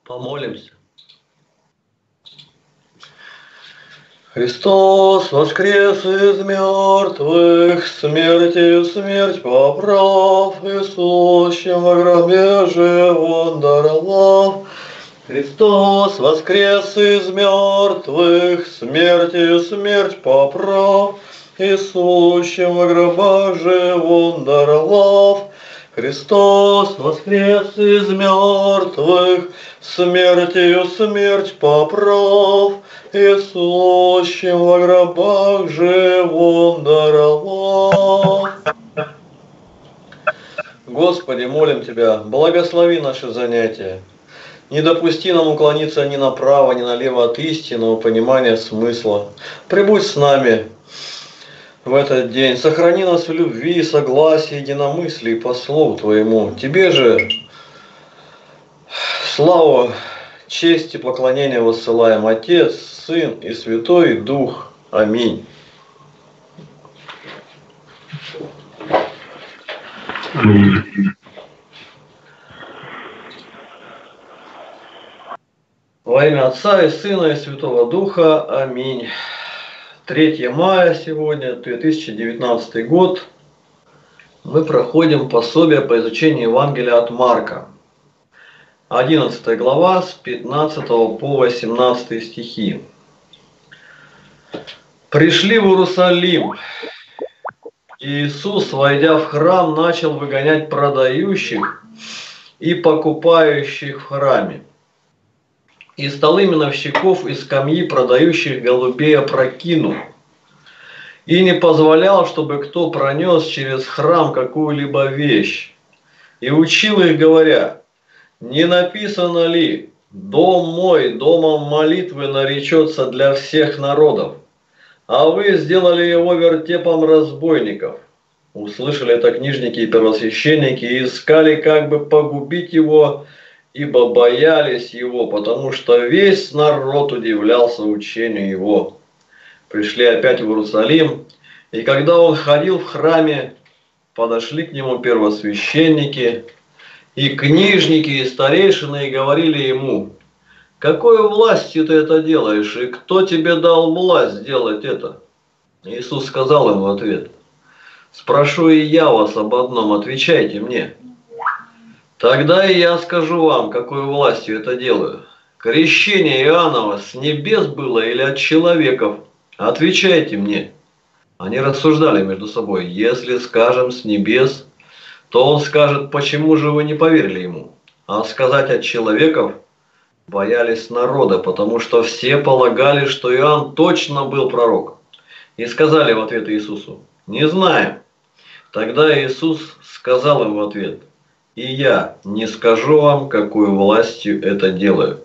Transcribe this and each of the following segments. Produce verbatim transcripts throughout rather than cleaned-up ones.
Помолимся. Христос воскрес из мертвых, смертью смерть поправ, и сущим во гробе жив Он даровав. Христос воскрес из мертвых, смертью смерть поправ, и сущим во гробах жив Он даровав. Христос воскрес из мертвых, смертью смерть поправ, и сущим во гробах жив Он даровав. Господи, молим Тебя, благослови наши занятия. Не допусти нам уклониться ни направо, ни налево от истинного понимания смысла. Прибудь с нами в этот день. Сохрани нас в любви, согласии, единомыслии по Слову Твоему. Тебе же славу, честь и поклонение воссылаем, Отец, Сын и Святой Дух. Аминь. Аминь. Во имя Отца и Сына и Святого Духа. Аминь. третьего мая сегодня, две тысячи девятнадцатый год. Мы проходим пособие по изучению Евангелия от Марка. одиннадцатая глава с пятнадцатого по восемнадцатый стихи. Пришли в Иерусалим. Иисус, войдя в храм, начал выгонять продающих и покупающих в храме. И столы миновщиков и скамьи продающих голубей опрокинул. И не позволял, чтобы кто пронес через храм какую-либо вещь. И учил их, говоря: не написано ли: «Дом мой домом молитвы наречется для всех народов», а вы сделали его вертепом разбойников. Услышали это книжники и первосвященники и искали, как бы погубить его, ибо боялись его, потому что весь народ удивлялся учению его. Пришли опять в Иерусалим, и когда он ходил в храме, подошли к нему первосвященники и книжники и старейшины и говорили ему: «Какой властью ты это делаешь, и кто тебе дал власть сделать это?» Иисус сказал им в ответ: «Спрошу и я вас об одном, отвечайте мне. Тогда и я скажу вам, какой властью это делаю. Крещение Иоаннова с небес было или от человеков? Отвечайте мне». Они рассуждали между собой: если скажем с небес, то он скажет: почему же вы не поверили ему? А сказать от человеков боялись народа, потому что все полагали, что Иоанн точно был пророк. И сказали в ответ Иисусу: не знаем. Тогда Иисус сказал им в ответ: и я не скажу вам, какой властью это делаю.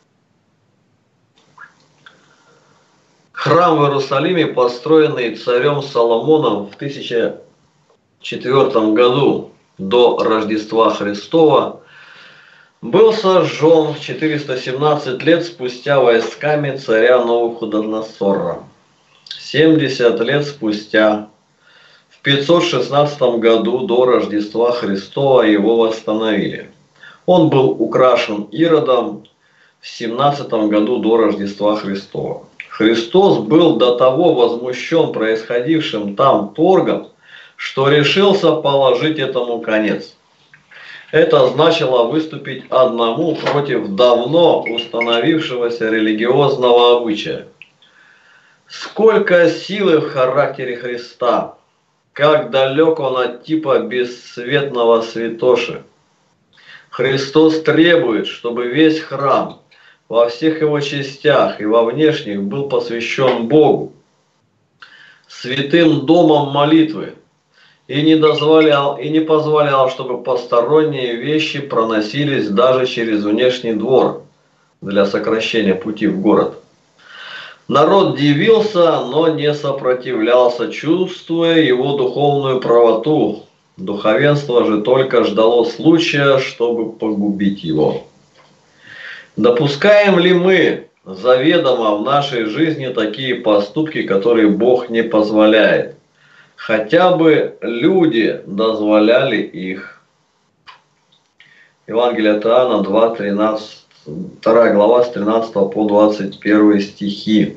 Храм в Иерусалиме, построенный царем Соломоном в тысяча четвёртом году до Рождества Христова, был сожжен четыреста семнадцать лет спустя войсками царя Навуходоносора. семьдесят лет спустя, в пятьсот шестнадцатом году до Рождества Христова, его восстановили. Он был украшен Иродом в семнадцатом году до Рождества Христова. Христос был до того возмущен происходившим там торгом, что решился положить этому конец. Это значило выступить одному против давно установившегося религиозного обычая. Сколько силы в характере Христа! Как далек он от типа бесцветного святоши! Христос требует, чтобы весь храм во всех его частях и во внешних был посвящен Богу, святым домом молитвы, и не дозволял, и не позволял, чтобы посторонние вещи проносились даже через внешний двор для сокращения пути в город. Народ дивился, но не сопротивлялся, чувствуя его духовную правоту. Духовенство же только ждало случая, чтобы погубить его. Допускаем ли мы заведомо в нашей жизни такие поступки, которые Бог не позволяет? Хотя бы люди дозволяли их. Евангелие от Иоанна два, тринадцать вторая глава с тринадцатого по двадцать первый стихи.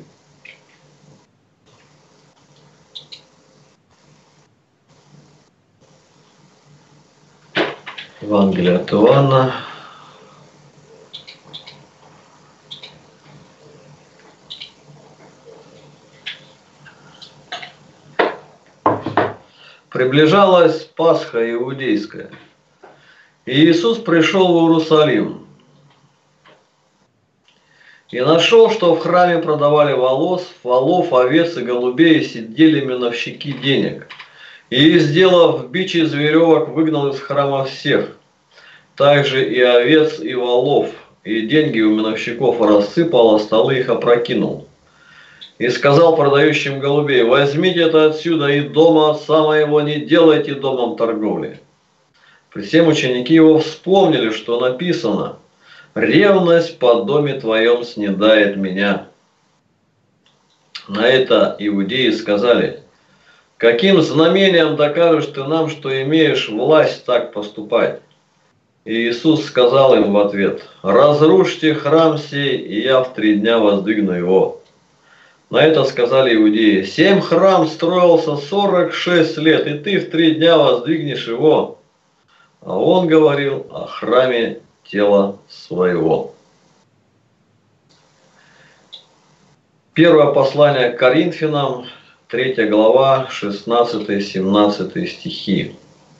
Евангелие от Иоанна. Приближалась Пасха иудейская, и Иисус пришел в Иерусалим и нашел, что в храме продавали волос, волов, овец и голубей, и сидели миновщики денег. И, сделав бич из веревок, выгнал из храма всех, также и овец, и волов, и деньги у миновщиков рассыпал, а столы их опрокинул. И сказал продающим голубей: возьмите это отсюда, и дома отца моего не делайте домом торговли. При всем ученики его вспомнили, что написано: ревность по доме твоем снедает меня. На это иудеи сказали: каким знамением докажешь ты нам, что имеешь власть так поступать? И Иисус сказал им в ответ: разрушьте храм сей, и я в три дня воздвигну его. На это сказали иудеи: семь храм строился сорок шесть лет, и ты в три дня воздвигнешь его. А он говорил о храме тела своего. Первое послание к Коринфянам, третья глава, шестнадцатый-семнадцатый стихи.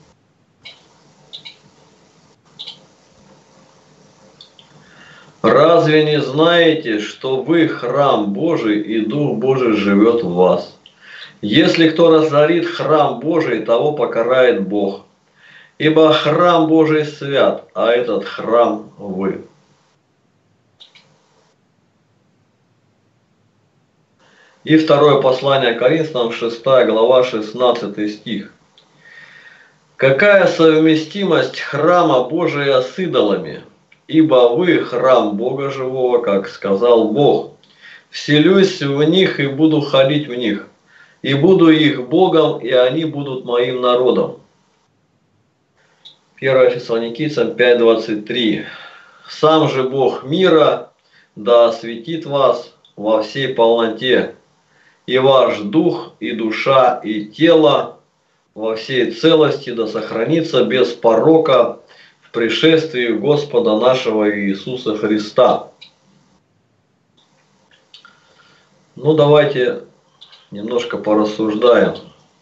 Разве не знаете, что вы храм Божий, и Дух Божий живет в вас? Если кто разорит храм Божий, того покарает Бог. Ибо храм Божий свят, а этот храм вы. И второе послание Коринфянам, шестая глава, шестнадцатый стих. Какая совместимость храма Божия с идолами? Ибо вы храм Бога живого, как сказал Бог: вселюсь в них и буду ходить в них, и буду их Богом, и они будут моим народом. первое Фессалоникийцам пять двадцать три. Сам же Бог мира да осветит вас во всей полноте, и ваш дух, и душа, и тело во всей целости да сохранится без порока в пришествии Господа нашего Иисуса Христа. Ну, давайте немножко порассуждаем.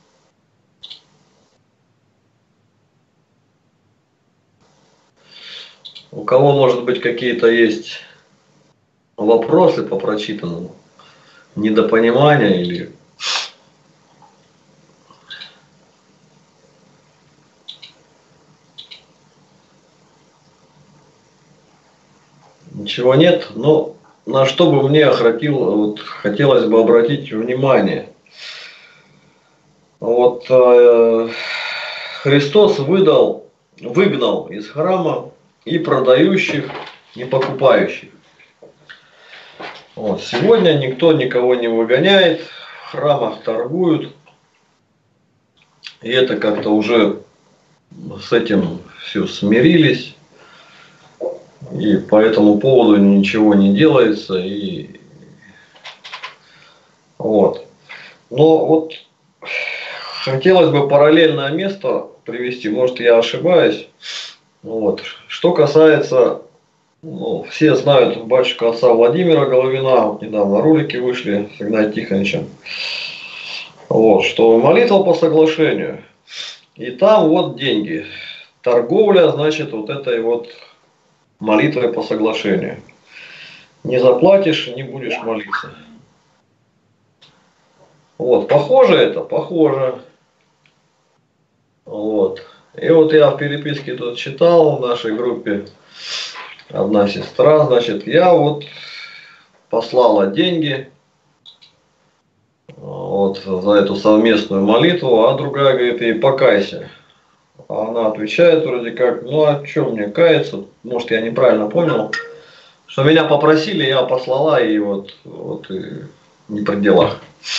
У кого, может быть, какие-то есть вопросы по прочитанному? Недопонимания или... Ничего нет, но на что бы мне охватил, вот, хотелось бы обратить внимание. Вот э, Христос выдал, выгнал из храма и продающих, и покупающих. Вот, сегодня никто никого не выгоняет, в храмах торгуют, и это как-то уже с этим все смирились. И по этому поводу ничего не делается. И... Вот. Но вот хотелось бы параллельное место привести, может, я ошибаюсь. Вот. Что касается, ну, все знают батюшку отца Владимира Головина, вот недавно ролики вышли с Игнатием Тихоновичем, вот, что молитва по соглашению. И там вот деньги. Торговля, значит, вот этой вот молитвой по соглашению. Не заплатишь, не будешь молиться. Вот, похоже это, похоже. Вот. И вот я в переписке тут читал в нашей группе, одна сестра, значит, я вот послала деньги вот за эту совместную молитву, а другая говорит: и покайся. А она отвечает вроде как: ну а что мне каяться? Может, я неправильно понял, что меня попросили, я послала, и вот, вот и не при делах.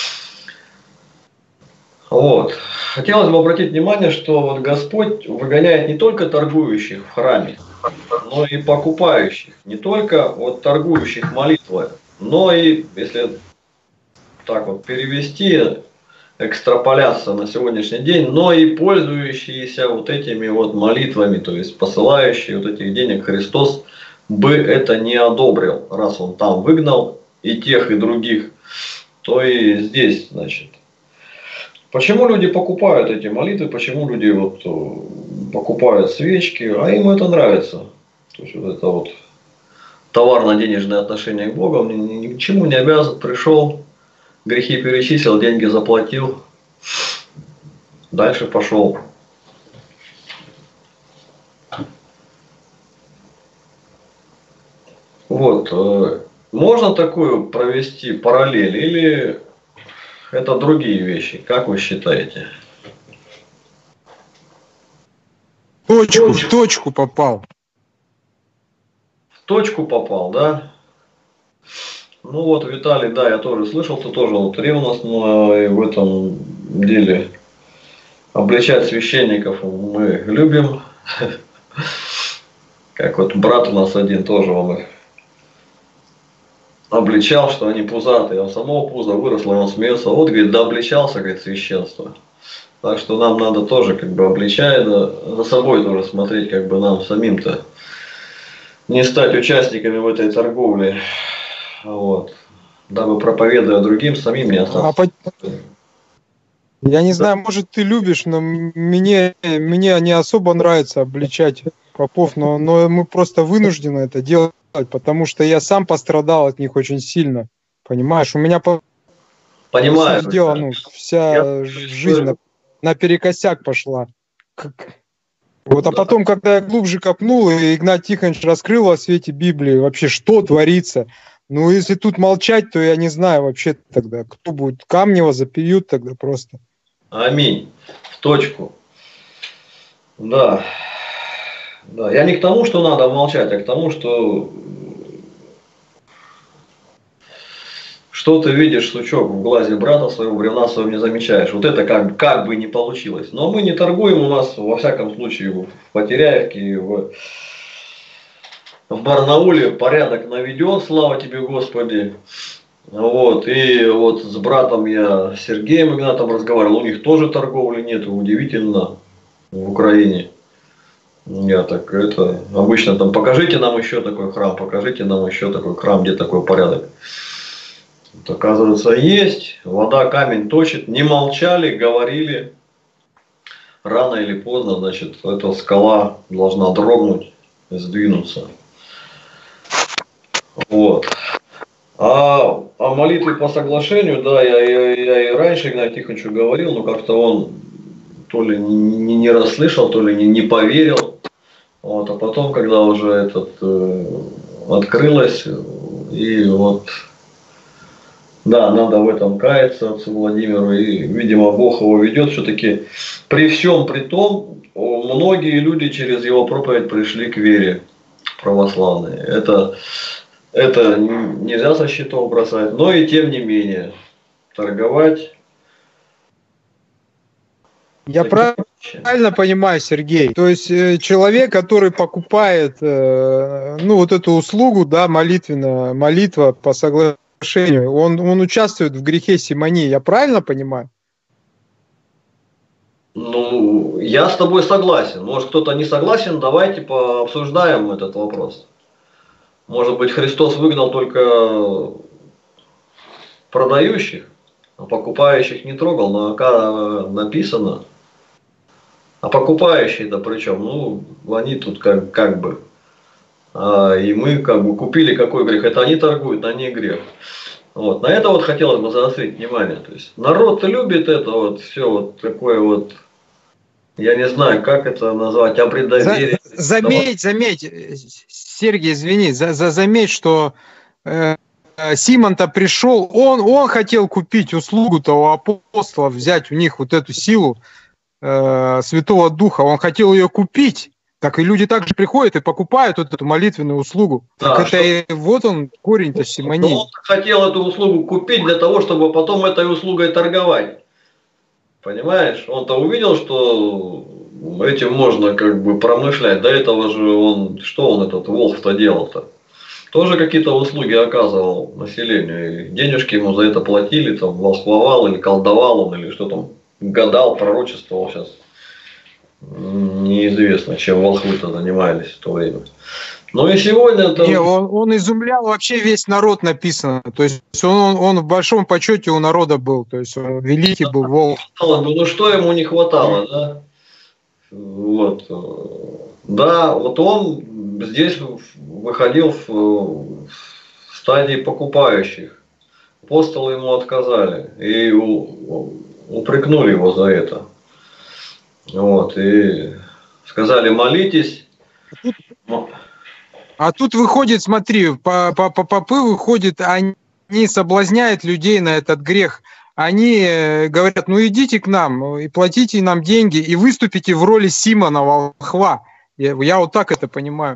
Вот. Хотелось бы обратить внимание, что вот Господь выгоняет не только торгующих в храме, но и покупающих. Не только вот торгующих молитвой, но и, если так вот перевести, экстраполяция на сегодняшний день, но и пользующиеся вот этими вот молитвами, то есть посылающие вот этих денег Христос бы это не одобрил, раз он там выгнал и тех, и других, то и здесь, значит. Почему люди покупают эти молитвы, почему люди вот покупают свечки, а им это нравится. То есть вот это вот товарно-денежное отношение к Богу, ни, ни к чему не обязан, пришел, грехи перечислил, деньги заплатил, дальше пошел. Вот, можно такую провести параллель или это другие вещи, как вы считаете? Точку, в точку попал. В точку попал, да? Ну вот, Виталий, да, я тоже слышал, ты тоже вот ревностно и в этом деле обличать священников мы любим. Как вот брат у нас один тоже, он их обличал, что они пузатые, он самого пуза выросло, он смеется. Вот, говорит, да обличался, говорит, священство. Так что нам надо тоже, как бы, обличая, да, за собой тоже смотреть, как бы нам самим-то не стать участниками в этой торговле. Вот. Дабы проповедуя другим, самим не остаться. А, я не знаю, может ты любишь, но мне, мне не особо нравится обличать попов, но, но мы просто вынуждены это делать, потому что я сам пострадал от них очень сильно. Понимаешь, у меня по Понимаю, сути дела, ну, вся я жизнь на, наперекосяк пошла. Вот, а потом, когда я глубже копнул, и Игнат Тихонович раскрыл во свете Библии вообще, что творится. Ну, если тут молчать, то я не знаю вообще тогда, кто будет. Камнева запьют тогда просто. Аминь. В точку. Да. Да. Я не к тому, что надо молчать, а к тому, что что ты видишь, сучок, в глазе брата своего, бревна своего не замечаешь. Вот это как, как бы не получилось. Но мы не торгуем, у нас во всяком случае в Потеряевке, в, в Барнауле порядок наведен, слава тебе, Господи. Вот, и вот с братом я, Сергеем Игнатом, разговаривал, у них тоже торговли нет, удивительно, в Украине. Я так, это, обычно там, покажите нам еще такой храм, покажите нам еще такой храм, где такой порядок. Вот, оказывается, есть, вода камень точит, не молчали, говорили, рано или поздно, значит, эта скала должна дрогнуть, сдвинуться. Вот. А о молитве по соглашению, да, я, я, я и раньше Игнатию Тихоновичу говорил, но как-то он то ли не, не расслышал, то ли не, не поверил. Вот, а потом, когда уже этот э, открылось, и вот, да, надо в этом каяться отцу Владимиру, и, видимо, Бог его ведет. Все-таки при всем при том, многие люди через его проповедь пришли к вере православной. Это Это нельзя со счетов бросать, но и тем не менее торговать. Я правильно понимаю, Сергей? То есть человек, который покупает, ну, вот эту услугу, да, молитвенная, молитва по соглашению, он, он участвует в грехе симонии. Я правильно понимаю? Ну, я с тобой согласен. Может, кто-то не согласен, давайте пообсуждаем этот вопрос. Может быть, Христос выгнал только продающих, а покупающих не трогал, но написано. А покупающие-то причем, ну, они тут как, как бы. А, и мы как бы купили какой грех. Это они торгуют, а не грех. Вот. На это вот хотелось бы заострить внимание. То есть народ любит это вот все вот такое вот. Я не знаю, как это назвать, а предоверие. За, заметь, заметь, Сергей, извини, за, за, заметь, что э, Симон-то пришел, он, он хотел купить услугу-то у апостолов, взять у них вот эту силу э, Святого Духа, он хотел ее купить. Так и люди также приходят и покупают вот эту молитвенную услугу. Да, так это и вот он, корень-то симонии. Он хотел эту услугу купить для того, чтобы потом этой услугой торговать. Понимаешь? Он-то увидел, что этим можно как бы промышлять. До этого же он, что он этот Волхв-то делал-то? Тоже какие-то услуги оказывал населению. И денежки ему за это платили, там, волхвовал или колдовал он, или что там, гадал, пророчествовал сейчас. Неизвестно, чем волхвы-то занимались в то время. Ну и сегодня это... Не, он, он изумлял вообще весь народ, написано. То есть он, он в большом почете у народа был. То есть он великий был волк. Ну что ему не хватало, да? Вот. Да, вот он здесь выходил в, в стадии покупающих. Апостолы ему отказали и у, упрекнули его за это. Вот, и сказали, молитесь. А тут выходит, смотри, попы выходят, они соблазняют людей на этот грех. Они говорят, ну идите к нам и платите нам деньги, и выступите в роли Симона волхва. Я, я вот так это понимаю.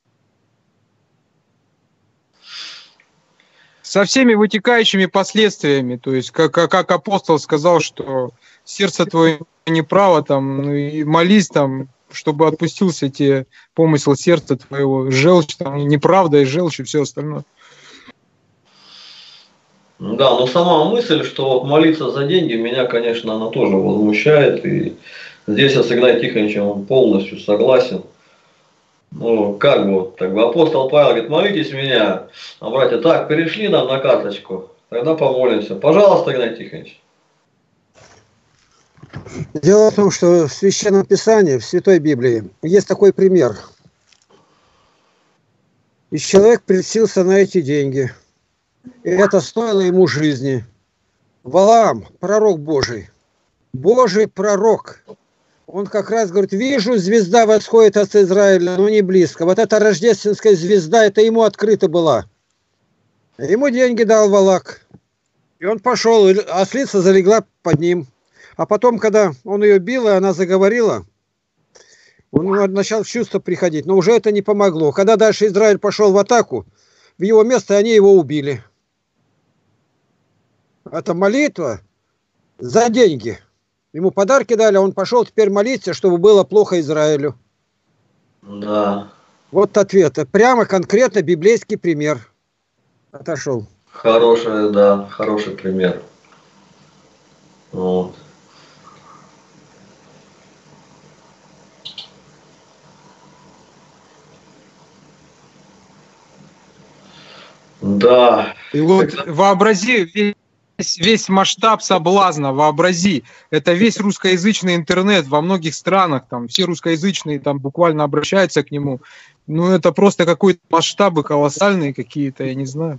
Со всеми вытекающими последствиями. То есть, как, как апостол сказал, что сердце твое неправо, там, ну, и молись, там, чтобы отпустился тебе помысел сердца твоего, желчь, там, неправда и желчь и все остальное. Да, но сама мысль, что молиться за деньги, меня, конечно, она тоже возмущает. И здесь я с Игнатием Тихоновичем полностью согласен. Ну, как бы, так бы, апостол Павел говорит, молитесь меня, а братья, так, перешли нам на карточку, тогда помолимся. Пожалуйста, Игнатий Тихонович. Дело в том, что в Священном Писании, в Святой Библии, есть такой пример. И человек прельстился на эти деньги. И это стоило ему жизни. Валаам, пророк Божий, Божий пророк, он как раз говорит, вижу, звезда восходит от Израиля, но не близко. Вот эта рождественская звезда, это ему открыта была. Ему деньги дал Валак. И он пошел, а ослица залегла под ним. А потом, когда он ее бил, и она заговорила, он начал в чувство приходить. Но уже это не помогло. Когда дальше Израиль пошел в атаку, в его место они его убили. Это молитва за деньги. Ему подарки дали, а он пошел теперь молиться, чтобы было плохо Израилю. Да. Вот ответ. Прямо конкретно библейский пример. Отошел. Хороший, да, хороший пример. Вот. Да. И вот вообрази весь, весь масштаб соблазна, вообрази. Это весь русскоязычный интернет во многих странах, там все русскоязычные там буквально обращаются к нему. Ну это просто какой-то масштабы колоссальные какие-то, я не знаю.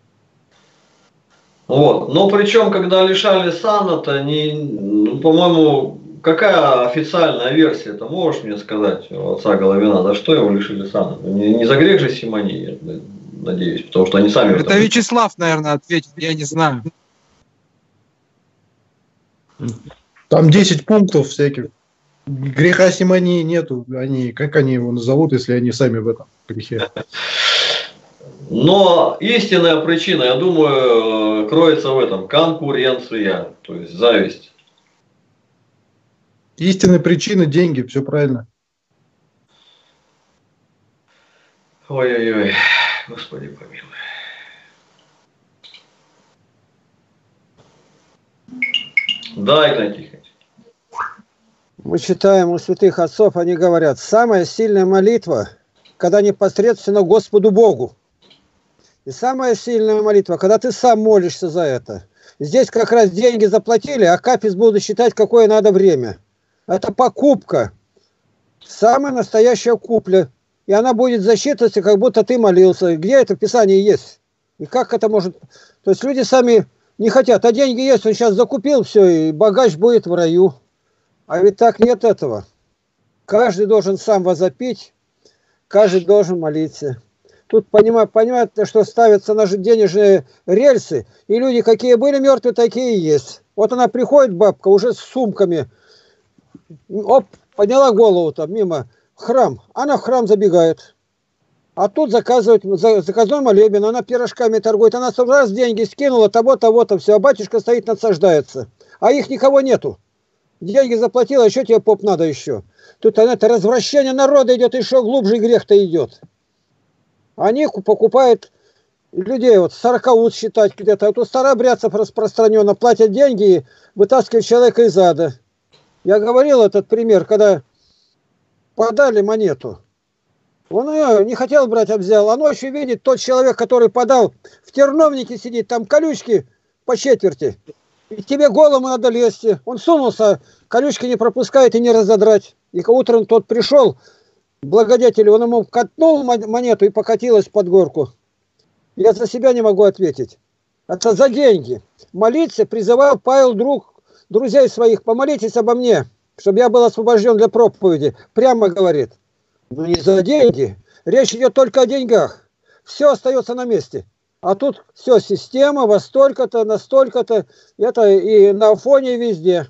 Вот. Но причем, когда лишали сана-то, не, ну, по-моему, какая официальная версия, это можешь мне сказать, отца Головина, за что его лишили сана? Не, не за грех же симонии, надеюсь, потому что они сами... Это Вячеслав, наверное, ответит, я не знаю. Там десять пунктов всяких. Греха симонии нету. Они, как они его назовут, если они сами в этом грехе? Но истинная причина, я думаю, кроется в этом. Конкуренция, то есть зависть. Истинная причина – деньги, все правильно. Ой-ой-ой, Господи помилуй. Да, Игнатий Тихонович. Мы читаем у святых отцов, они говорят, самая сильная молитва, когда непосредственно Господу Богу. И самая сильная молитва, когда ты сам молишься за это. Здесь как раз деньги заплатили, а капец буду считать, какое надо время. Это покупка. Самая настоящая купля. И она будет засчитываться, как будто ты молился. Где это в Писании есть? И как это может... То есть люди сами не хотят. А деньги есть, он сейчас закупил все, и богач будет в раю. А ведь так нет этого. Каждый должен сам возопить, каждый должен молиться. Тут понимают, понимают, что ставятся на денежные рельсы, и люди, какие были мертвые, такие и есть. Вот она приходит, бабка, уже с сумками, оп, подняла голову там мимо храм, она в храм забегает. А тут заказывают, заказной молебен, она пирожками торгует, она сразу раз деньги скинула, того, того-то, все, а батюшка стоит, надсаждается. А их никого нету. деньги заплатил, а еще тебе поп надо еще. Тут это развращение народа идет, еще глубже грех-то идет. Они покупают людей, вот сорокаут считать где-то, а тут старообрядцев распространенно, платят деньги и вытаскивают человека из ада. Я говорил этот пример, когда подали монету. Он ее не хотел брать, а взял. А ночью видит, тот человек, который подал, в терновнике сидит, там колючки по четверти. И тебе голому надо лезть. Он сунулся, колючки не пропускает и не разодрать. И утром тот пришел, благодетель, он ему катнул монету и покатилась под горку. Я за себя не могу ответить. Это за деньги. Молиться призывал Павел друг, друзей своих, помолитесь обо мне, чтобы я был освобожден для проповеди. Прямо говорит. Ну не за деньги. Речь идет только о деньгах. Все остается на месте. А тут все, система, во столько-то, на столько-то. Это и на фоне везде.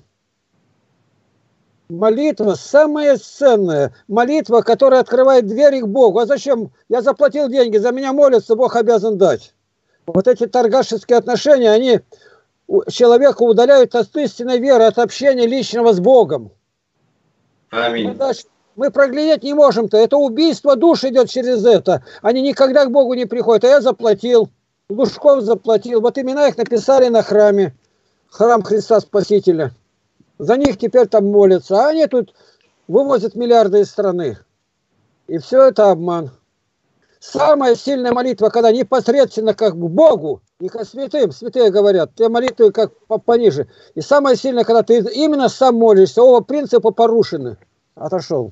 Молитва самая ценная. Молитва, которая открывает двери к Богу. А зачем? Я заплатил деньги, за меня молятся, Бог обязан дать. Вот эти торгашеские отношения, они человека удаляют от истинной веры, от общения личного с Богом. Аминь. Мы проглядеть не можем-то. Это убийство душ идет через это. Они никогда к Богу не приходят. А я заплатил. Лужков заплатил. Вот имена их написали на храме. Храм Христа Спасителя. За них теперь там молятся. А они тут вывозят миллиарды из страны. И все это обман. Самая сильная молитва, когда непосредственно как к Богу и ко святым. Святые говорят, те молитвы как пониже. И самая сильная, когда ты именно сам молишься. Оба принципа порушены. Отошел.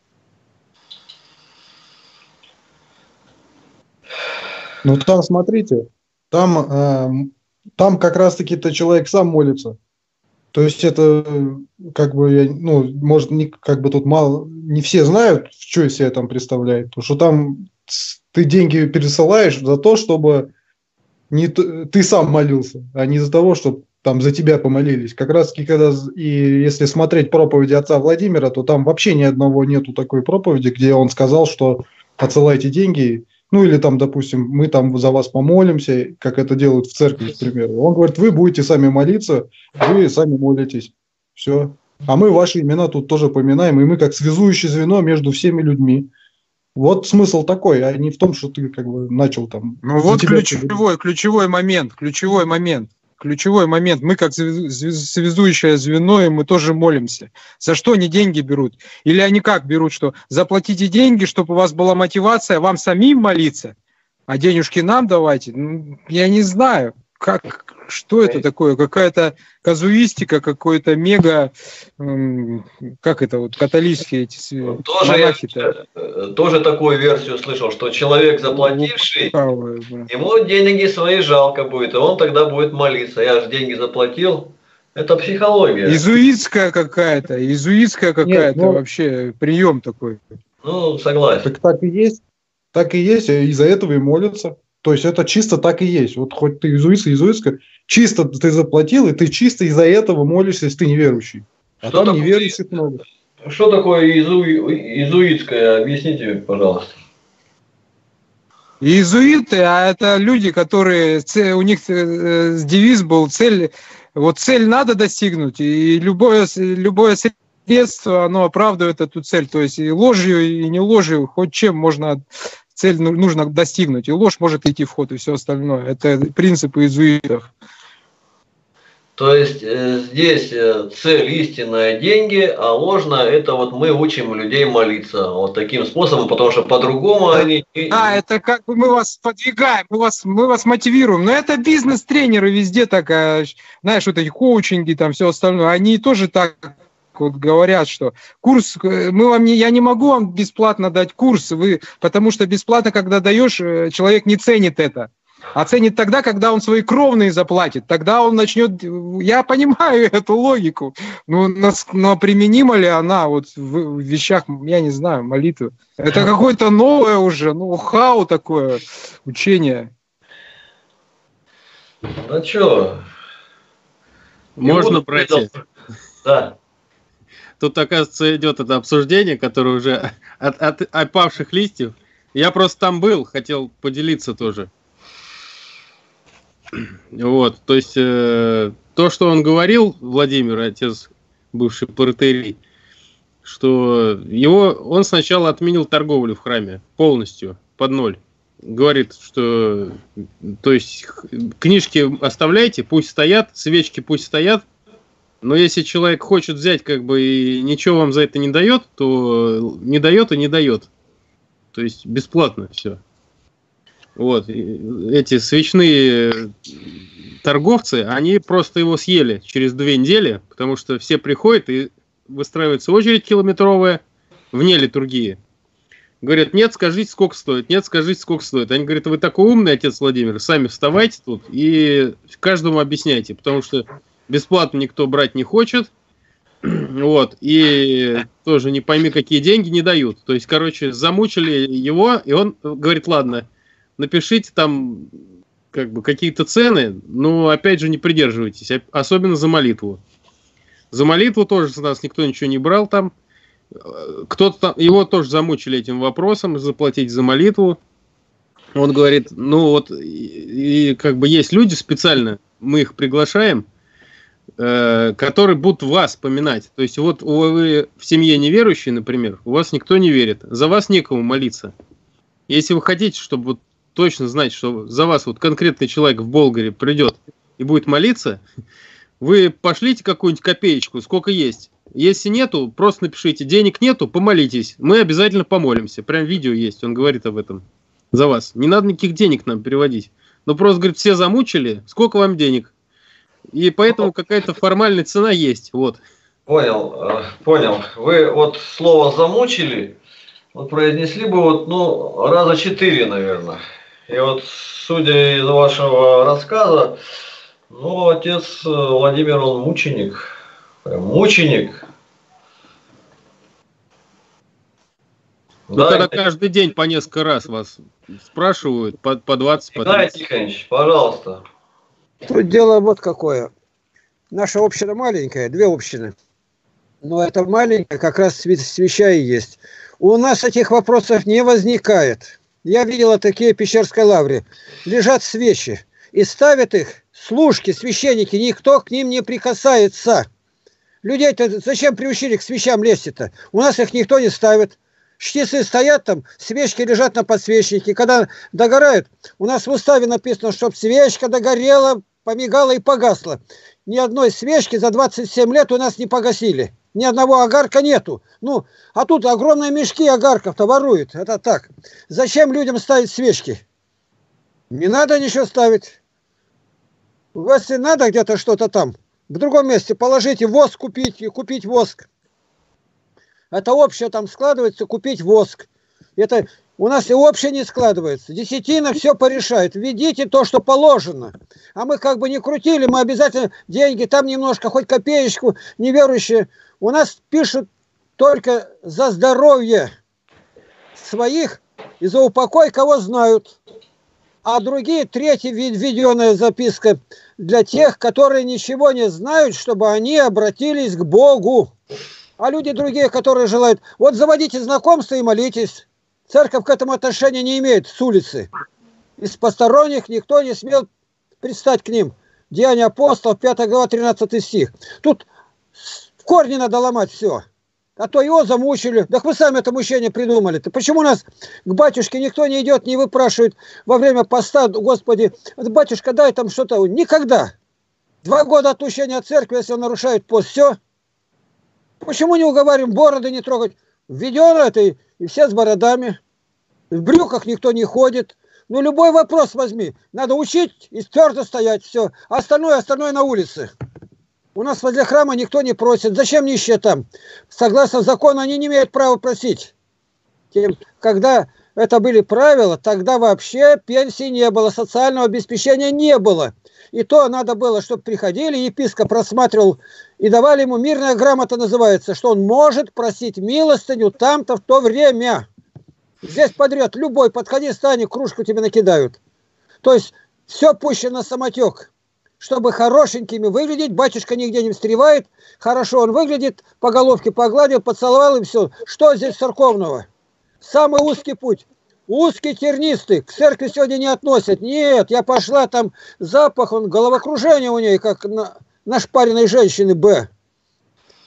Ну там, смотрите, там, э, там как раз-таки-то человек сам молится. То есть это, как бы, я, ну, может, не, как бы тут мало, не все знают, что из себя там представляет. Потому что там ты деньги пересылаешь за то, чтобы не ты сам молился, а не за того, чтобы там за тебя помолились. Как раз-таки, когда, и если смотреть проповеди отца Владимира, то там вообще ни одного нету такой проповеди, где он сказал, что отсылайте деньги, ну или там, допустим, мы там за вас помолимся, как это делают в церкви, к примеру. Он говорит, вы будете сами молиться, вы сами молитесь. Все. А мы ваши имена тут тоже поминаем, и мы как связующее звено между всеми людьми. Вот смысл такой, а не в том, что ты как бы начал там... Ну вот ключевой, ключевой момент, ключевой момент. Ключевой момент. Мы как связующее звено, и мы тоже молимся. За что они деньги берут? Или они как берут, что заплатите деньги, чтобы у вас была мотивация вам самим молиться, а денежки нам давайте? Ну, я не знаю, как, что это такое? Какая-то казуистика, какой-то мега, эм, как это вот, католические эти тоже монахи-то. Я, тоже такую версию слышал, что человек, заплативший, ну, ему деньги свои жалко будет, и он тогда будет молиться. Я же деньги заплатил. Это психология. Иезуитская какая-то, иезуитская какая-то ну, вообще прием такой. Ну, согласен. Так, так и есть, так и есть, и из-за этого и молятся. То есть это чисто так и есть. Вот хоть ты иезуитская, иезуитская, чисто ты заплатил, и ты чисто из-за этого молишься, если ты неверующий. А что там такое, неверующих много. Что такое иезу, иезуитское? Объясните, пожалуйста. Иезуиты, а это люди, которые, у них девиз был, цель, вот цель надо достигнуть, и любое, любое средство, оно оправдывает эту цель. То есть и ложью, и не ложью, хоть чем можно... Цель нужно достигнуть, и ложь может идти в ход, и все остальное. Это принципы иезуитов. То есть э, здесь э, цель истинная деньги, а ложно это вот мы учим людей молиться вот таким способом, потому что по-другому да, они... Да, это как бы мы вас подвигаем, мы вас, мы вас мотивируем. Но это бизнес-тренеры везде так, знаешь, вот эти коучинги, там все остальное, они тоже так... Вот говорят, что курс, мы вам не, я не могу вам бесплатно дать курс, вы, потому что бесплатно, когда даешь, человек не ценит это, а ценит тогда, когда он свои кровные заплатит, тогда он начнет, я понимаю эту логику, но, но применима ли она вот в, в вещах, я не знаю, молитвы, это какое-то новое уже, ну, хау такое учение. Ну что? Можно пройти? Да. Тут, оказывается, идет это обсуждение, которое уже от, от опавших листьев. Я просто там был, хотел поделиться тоже. Вот, то есть, э, то, что он говорил, Владимир, отец бывший протоиерей, что его, он сначала отменил торговлю в храме полностью, под ноль. Говорит, что то есть книжки оставляйте, пусть стоят, свечки пусть стоят, но если человек хочет взять как бы и ничего вам за это не дает, то не дает и не дает. То есть бесплатно все. Вот. Эти свечные торговцы, они просто его съели через две недели, потому что все приходят и выстраивается очередь километровая вне литургии. Говорят, нет, скажите, сколько стоит, нет, скажите, сколько стоит. Они говорят, вы такой умный, отец Владимир, сами вставайте тут и каждому объясняйте, потому что бесплатно никто брать не хочет, вот, и тоже не пойми, какие деньги не дают. То есть, короче, замучили его, и он говорит, ладно, напишите там как бы какие-то цены, но опять же не придерживайтесь, особенно за молитву. За молитву тоже с нас никто ничего не брал там. Кто-то там, его тоже замучили этим вопросом, заплатить за молитву. Он говорит, ну вот, и, и как бы есть люди специально, мы их приглашаем, э, которые будут вас поминать. То есть вот вы в семье неверующие, например, у вас никто не верит, за вас некому молиться. Если вы хотите, чтобы вот точно знать, что за вас вот конкретный человек в Болгаре придет и будет молиться, вы пошлите какую-нибудь копеечку, сколько есть. Если нету, просто напишите, денег нету, помолитесь. Мы обязательно помолимся. Прям видео есть, он говорит об этом. За вас. Не надо никаких денег нам переводить. Но просто, говорит, все замучили, сколько вам денег? И поэтому какая-то формальная цена есть. Вот. Понял, понял. Вы вот слово замучили, вот произнесли бы вот, ну, раза четыре, наверное. И вот, судя из вашего рассказа, ну, отец Владимир, он мученик. Мученик. Ну, да, когда это... каждый день по несколько раз вас спрашивают, по, по двадцать, по тридцать. Игнатий Тихонович, пожалуйста. Тут дело вот какое. Наша община маленькая, две общины. Но это маленькая как раз свеча и есть. У нас этих вопросов не возникает. Я видела такие в Пещерской лавре. Лежат свечи и ставят их служки, священники, никто к ним не прикасается. Людей-то зачем приучили к свечам лезть-то? У нас их никто не ставит. Штицы стоят там, свечки лежат на подсвечнике. Когда догорают, у нас в уставе написано, чтобы свечка догорела, помигала и погасла. Ни одной свечки за двадцать семь лет у нас не погасили. Ни одного огарка нету. Ну, а тут огромные мешки огарков-то воруют. Это так. Зачем людям ставить свечки? Не надо ничего ставить. Если надо где-то что-то там, в другом месте положите воск, купить, и купить воск. Это общее там складывается, купить воск. Это у нас и общее не складывается. Десятина все порешает. Введите то, что положено. А мы как бы не крутили, мы обязательно деньги, там немножко, хоть копеечку, неверующие. У нас пишут только за здоровье своих и за упокой, кого знают. А другие, третья введенная записка для тех, которые ничего не знают, чтобы они обратились к Богу. А люди другие, которые желают, вот заводите знакомства и молитесь. Церковь к этому отношения не имеет с улицы. Из посторонних никто не смел пристать к ним. Деяния апостолов, пятая глава, тринадцатый стих. Тут в корне надо ломать все. А то его замучили. Да вы сами это мучение придумали-то. Почему нас к батюшке никто не идет, не выпрашивает во время поста, Господи, батюшка, дай там что-то. Никогда. Два года отпущения от церкви, если он нарушает пост, все. Почему не уговариваем бороды не трогать? Введено это и, и все с бородами. В брюках никто не ходит. Ну, любой вопрос возьми. Надо учить и твердо стоять, все. А остальное, остальное на улице. У нас возле храма никто не просит. Зачем нищие там? Согласно закону, они не имеют права просить. Тем, когда это были правила, тогда вообще пенсии не было, социального обеспечения не было. И то надо было, чтобы приходили, епископ рассматривал и давали ему мирная грамота, называется, что он может просить милостыню там-то в то время. Здесь подряд любой, подходи, стань, кружку тебе накидают. То есть все пущено на самотек. Чтобы хорошенькими выглядеть, батюшка нигде не встревает, хорошо он выглядит, по головке погладил, поцеловал и все. Что здесь церковного? Самый узкий путь. Узкий, тернистый, к церкви сегодня не относят. Нет, я пошла, там запах, он, головокружение у нее, как на, на шпаренной женщины Б.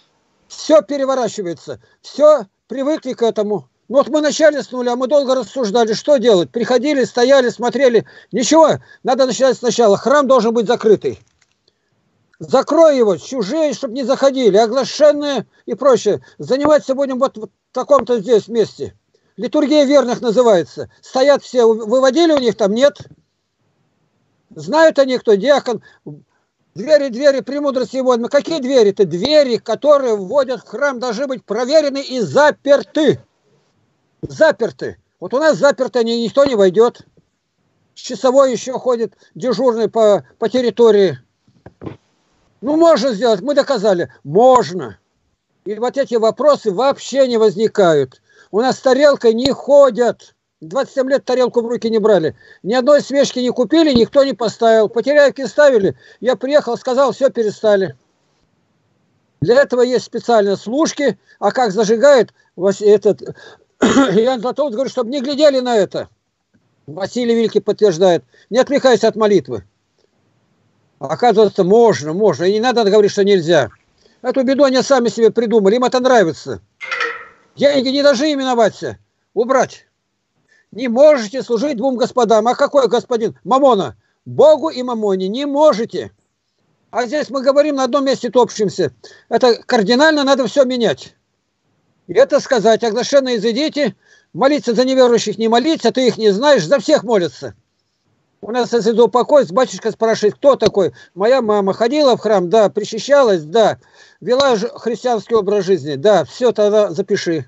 Все переворачивается, все привыкли к этому. Ну вот мы начали с нуля, мы долго рассуждали, что делать. Приходили, стояли, смотрели. Ничего, надо начинать сначала. Храм должен быть закрытый. Закрой его, чужие, чтобы не заходили, оглашенные и прочее. Заниматься будем вот в таком-то здесь месте. Литургия верных называется. Стоят все, выводили у них там? Нет. Знают они, кто диакон. Двери, двери, премудрости его. Какие двери-то? Двери, которые вводят в храм, должны быть проверены и заперты. Заперты. Вот у нас заперты, они, никто не войдет. Часовой еще ходит, дежурный по, по территории. Ну, можно сделать, мы доказали. Можно. И вот эти вопросы вообще не возникают. У нас с тарелкой не ходят. двадцать семь лет тарелку в руки не брали. Ни одной свечки не купили, никто не поставил. Потеряевки ставили. Я приехал, сказал, все, перестали. Для этого есть специальные служки. А как зажигает этот... Иоанн Златоуст говорит, чтобы не глядели на это. Василий Великий подтверждает. Не отвлекайся от молитвы. Оказывается, можно, можно. И не надо говорить, что нельзя. Эту беду они сами себе придумали. Им это нравится. Деньги не должны именоваться. Убрать. Не можете служить двум господам. А какой господин? Мамона. Богу и мамоне. Не можете. А здесь мы говорим, на одном месте топчемся. Это кардинально надо все менять. И это сказать, оглашенные изыдите, молиться за неверующих не молиться, ты их не знаешь, за всех молятся. У нас, если за упокой, батюшка спрашивает, кто такой? Моя мама ходила в храм, да, причащалась, да, вела христианский образ жизни, да, все, тогда запиши.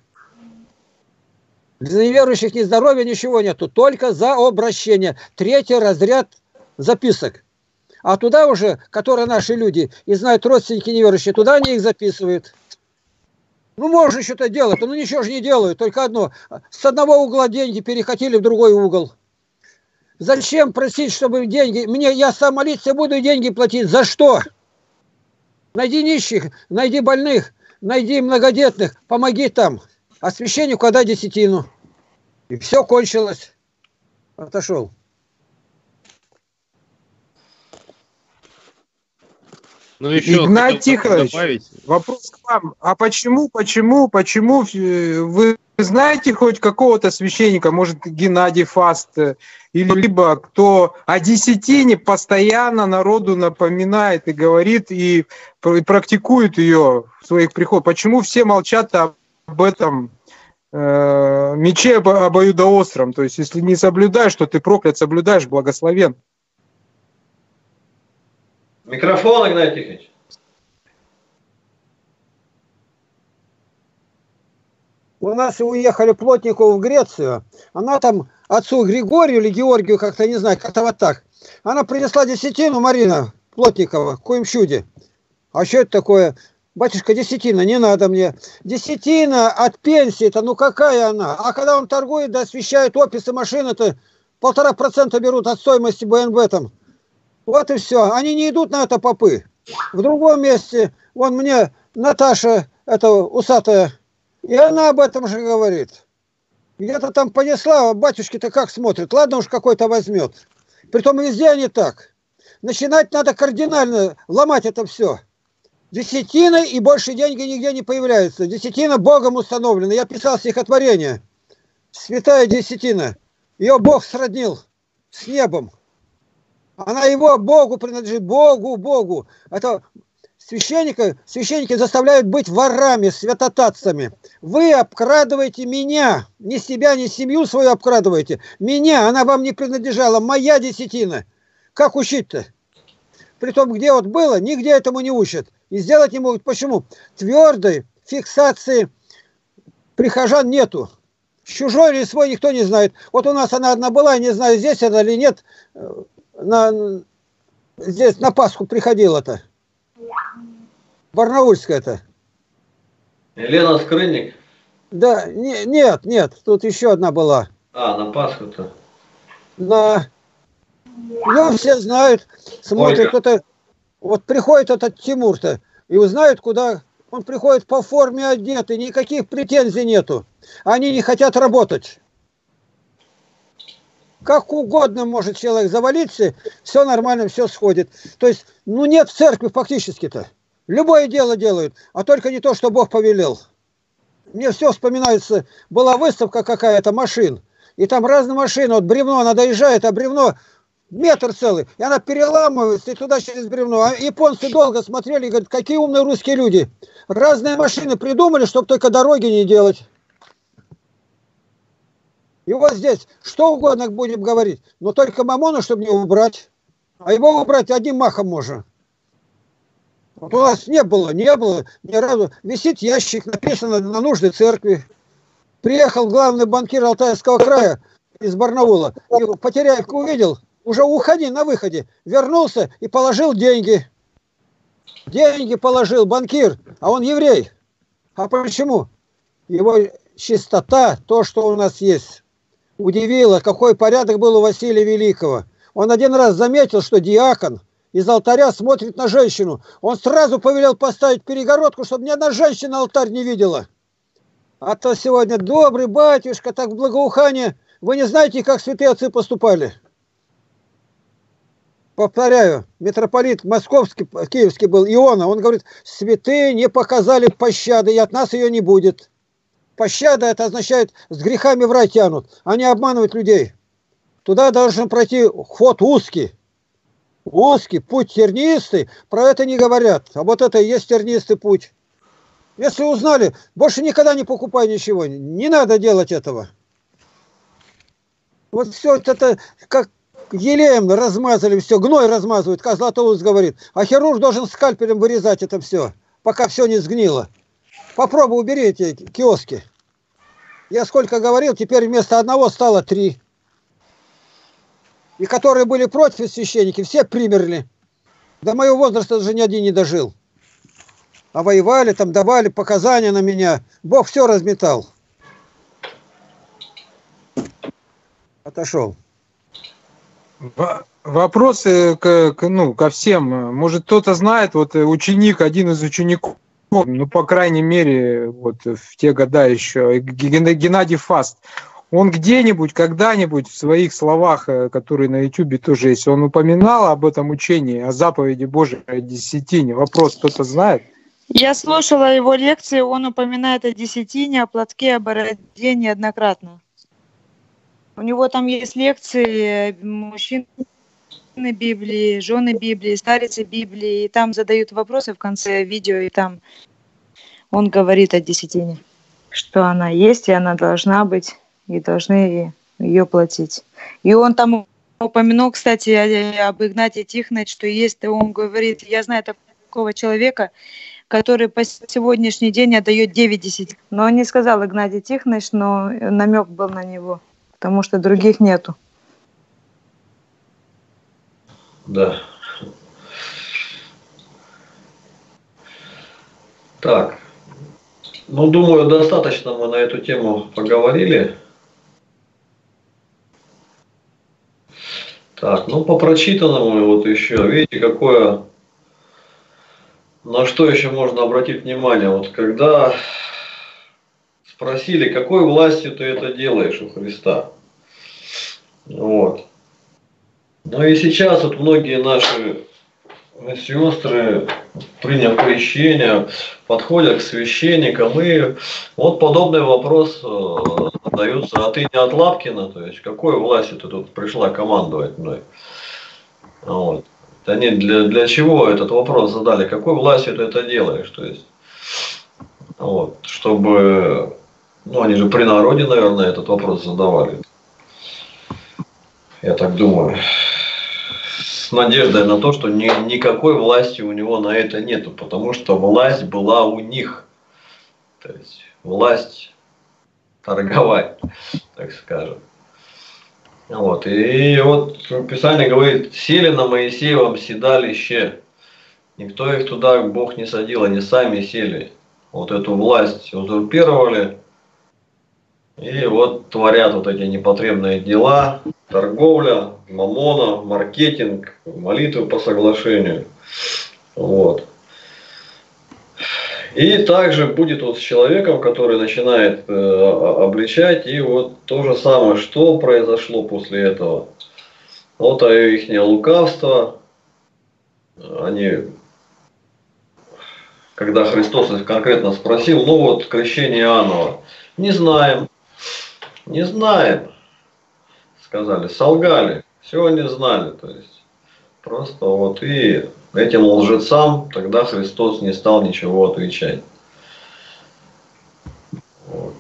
Для неверующих ни здоровья, ничего нету, только за обращение. Третий разряд записок. А туда уже, которые наши люди и знают родственники неверующие, туда они их записывают. Ну, можно что-то делать, ну ничего же не делают, только одно. С одного угла деньги перекатили в другой угол. Зачем просить, чтобы деньги... Мне, я сам молиться буду и деньги платить. За что? Найди нищих, найди больных, найди многодетных, помоги там. А священнику отдай десятину. И все кончилось. Отошел. Ну, еще Игнат Тихонович, вопрос к вам. А почему, почему, почему вы знаете хоть какого-то священника, может, Геннадий Фаст, или либо кто о десятине постоянно народу напоминает и говорит, и практикует ее в своих приходах? Почему все молчат об этом э, мече обоюдоостром? То есть, если не соблюдаешь, то ты проклят, соблюдаешь, благословен. Микрофон, Игнатий Тихонович. У нас уехали Плотникову в Грецию. Она там отцу Григорию или Георгию, как-то не знаю, как-то вот так. Она принесла десятину, Марина Плотникова, в коем чуде. А что это такое? Батюшка, десятина, не надо мне. Десятина от пенсии-то, ну какая она? А когда он торгует, да, освещает описы машины-то, полтора процента берут от стоимости бэ эн вэ там. Вот и все. Они не идут на это попы. В другом месте, вон мне Наташа, эта усатая, и она об этом же говорит. Где-то там понесла, батюшки-то как смотрят. Ладно уж, какой-то возьмет. Притом везде они так. Начинать надо кардинально ломать это все. Десятина, и больше деньги нигде не появляются. Десятина Богом установлена. Я писал стихотворение. Святая десятина. Ее Бог сроднил с небом. Она его Богу принадлежит. Богу, Богу. Это священника, священники заставляют быть ворами, святотатцами. Вы обкрадываете меня. Ни себя, ни семью свою обкрадываете. Меня, она вам не принадлежала. Моя десятина. Как учить-то? Притом, где вот было, нигде этому не учат. И сделать не могут. Почему? Твердой фиксации прихожан нету. Чужой или свой никто не знает. Вот у нас она одна была, я не знаю, здесь она или нет. На, здесь на Пасху приходила-то. Барнаульская-то. Елена Скрынник. Да, не, нет, нет, тут еще одна была. А, на Пасху-то. На... Ну, все знают, смотрят, кто-то... Вот приходит этот Тимур-то, и узнают, куда... Он приходит по форме одетый, никаких претензий нету. Они не хотят работать. Как угодно может человек завалиться, все нормально, все сходит. То есть, ну нет в церкви фактически-то. Любое дело делают, а только не то, что Бог повелел. Мне все вспоминается, была выставка какая-то машин, и там разные машины, вот бревно, она доезжает, а бревно метр целый, и она переламывается, и туда через бревно. А японцы долго смотрели и говорят, какие умные русские люди. Разные машины придумали, чтобы только дороги не делать. И вот здесь что угодно будем говорить, но только Мамону, чтобы не убрать. А его убрать одним махом можно. Вот у нас не было, не было ни разу. Висит ящик, написано на нужды церкви. Приехал главный банкир Алтайского края из Барнаула. И Потеряевку увидел, уже уходи на выходе. Вернулся и положил деньги. Деньги положил банкир, а он еврей. А почему? Его чистота, то, что у нас есть, удивило, какой порядок был у Василия Великого. Он один раз заметил, что диакон из алтаря смотрит на женщину. Он сразу повелел поставить перегородку, чтобы ни одна женщина алтарь не видела. А то сегодня добрый батюшка, так в благоухание. Вы не знаете, как святые отцы поступали? Повторяю, митрополит московский, киевский был, Иона, он говорит, святые не показали пощады, и от нас ее не будет. Пощада, это означает, с грехами в рай тянут. Они обманывают людей. Туда должен пройти ход узкий. Узкий, путь тернистый, про это не говорят. А вот это и есть тернистый путь. Если узнали, больше никогда не покупай ничего. Не надо делать этого. Вот все это как елеем размазали, все, гной размазывают, как Златоуст говорит. А хирург должен скальпелем вырезать это все, пока все не сгнило. Попробуй убери эти киоски. Я сколько говорил, теперь вместо одного стало три. И которые были против священники, все примерли. До моего возраста даже ни один не дожил. А воевали, там давали показания на меня. Бог все разметал. Отошел. Вопросы к, к, ну, ко всем. Может, кто-то знает, вот ученик, один из учеников, ну, по крайней мере, вот в те года еще, Геннадий Фаст, он где-нибудь, когда-нибудь в своих словах, которые на Ютубе тоже есть, он упоминал об этом учении, о заповеди Божией, о десятине. Вопрос кто-то знает? Я слушала его лекции, он упоминает о десятине, о платке, о бороде неоднократно. У него там есть лекции мужчины Библии, жены Библии, старицы Библии, и там задают вопросы в конце видео, и там он говорит о десятине, что она есть, и она должна быть, и должны ее платить. И он там упомянул, кстати, об Игнатии Тихоновиче, что есть, он говорит, я знаю такого человека, который по сегодняшний день отдает девять десятин. Но он не сказал Игнатий Тихонович, но намек был на него, потому что других нету. Да. Так. Ну, думаю, достаточно мы на эту тему поговорили. Так, ну по прочитанному вот еще, видите, какое, на что еще можно обратить внимание, вот когда спросили, какой властью ты это делаешь у Христа, вот. Ну и сейчас вот многие наши сестры, приняв крещение, подходят к священникам, и вот подобный вопрос задается, а ты не от Лапкина, то есть какой властью ты тут пришла командовать мной? Вот. Они для, для чего этот вопрос задали, какой властью ты это делаешь, то есть, вот, чтобы, ну они же при народе, наверное, этот вопрос задавали, я так думаю. С надеждой на то, что ни, никакой власти у него на это нету, потому что власть была у них. То есть власть торговать, так скажем. Вот. И вот Писание говорит, сели на Моисеевом седалище. Никто их туда, Бог не садил, они сами сели. Вот эту власть узурпировали. И вот творят вот эти непотребные дела, торговля, мамона, маркетинг, молитвы по соглашению. Вот. И также будет вот с человеком, который начинает э, обличать, и вот то же самое, что произошло после этого. Вот их лукавство, они когда Христос их конкретно спросил, ну вот крещение Иоаннова. Не знаем, не знаем, сказали, солгали, всего не знали, то есть просто вот и этим лжецам тогда Христос не стал ничего отвечать. Вот.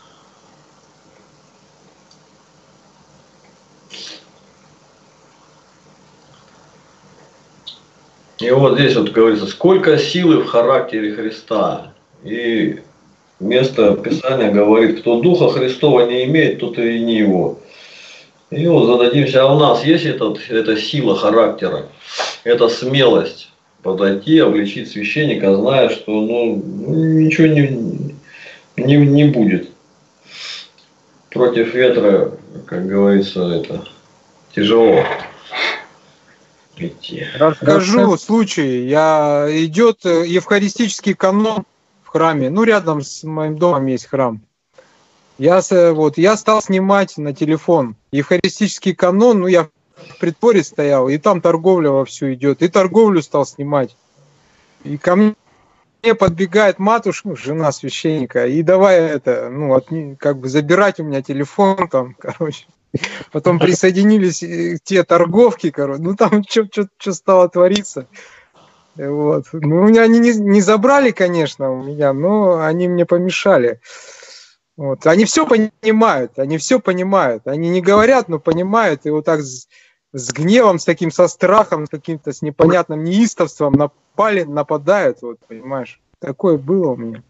И вот здесь вот говорится, сколько силы в характере Христа. И место Писания говорит, кто Духа Христова не имеет, тот и не его. И вот зададимся, а у нас есть этот, эта сила характера, эта смелость подойти, обличить священника, зная, что ну, ничего не, не, не будет. Против ветра, как говорится, это тяжело идти. Расскажу случай. Я идет евхаристический канон в храме. Ну, рядом с моим домом есть храм. Я, вот, я стал снимать на телефон евхаристический канон. Ну, я в преддворе стоял, и там торговля вовсю идет. И торговлю стал снимать. И ко мне подбегает матушка, жена священника, и давай это, ну, от, как бы забирать у меня телефон там, короче. Потом присоединились те торговки, короче, ну там что стало твориться. Вот. Ну, у меня они не, не забрали, конечно, у меня, но они мне помешали. Вот. Они все понимают, они все понимают. Они не говорят, но понимают, и вот так с, с гневом, с таким, со страхом, с каким-то, с непонятным неистовством напали, нападают, вот, понимаешь. Такое было у меня.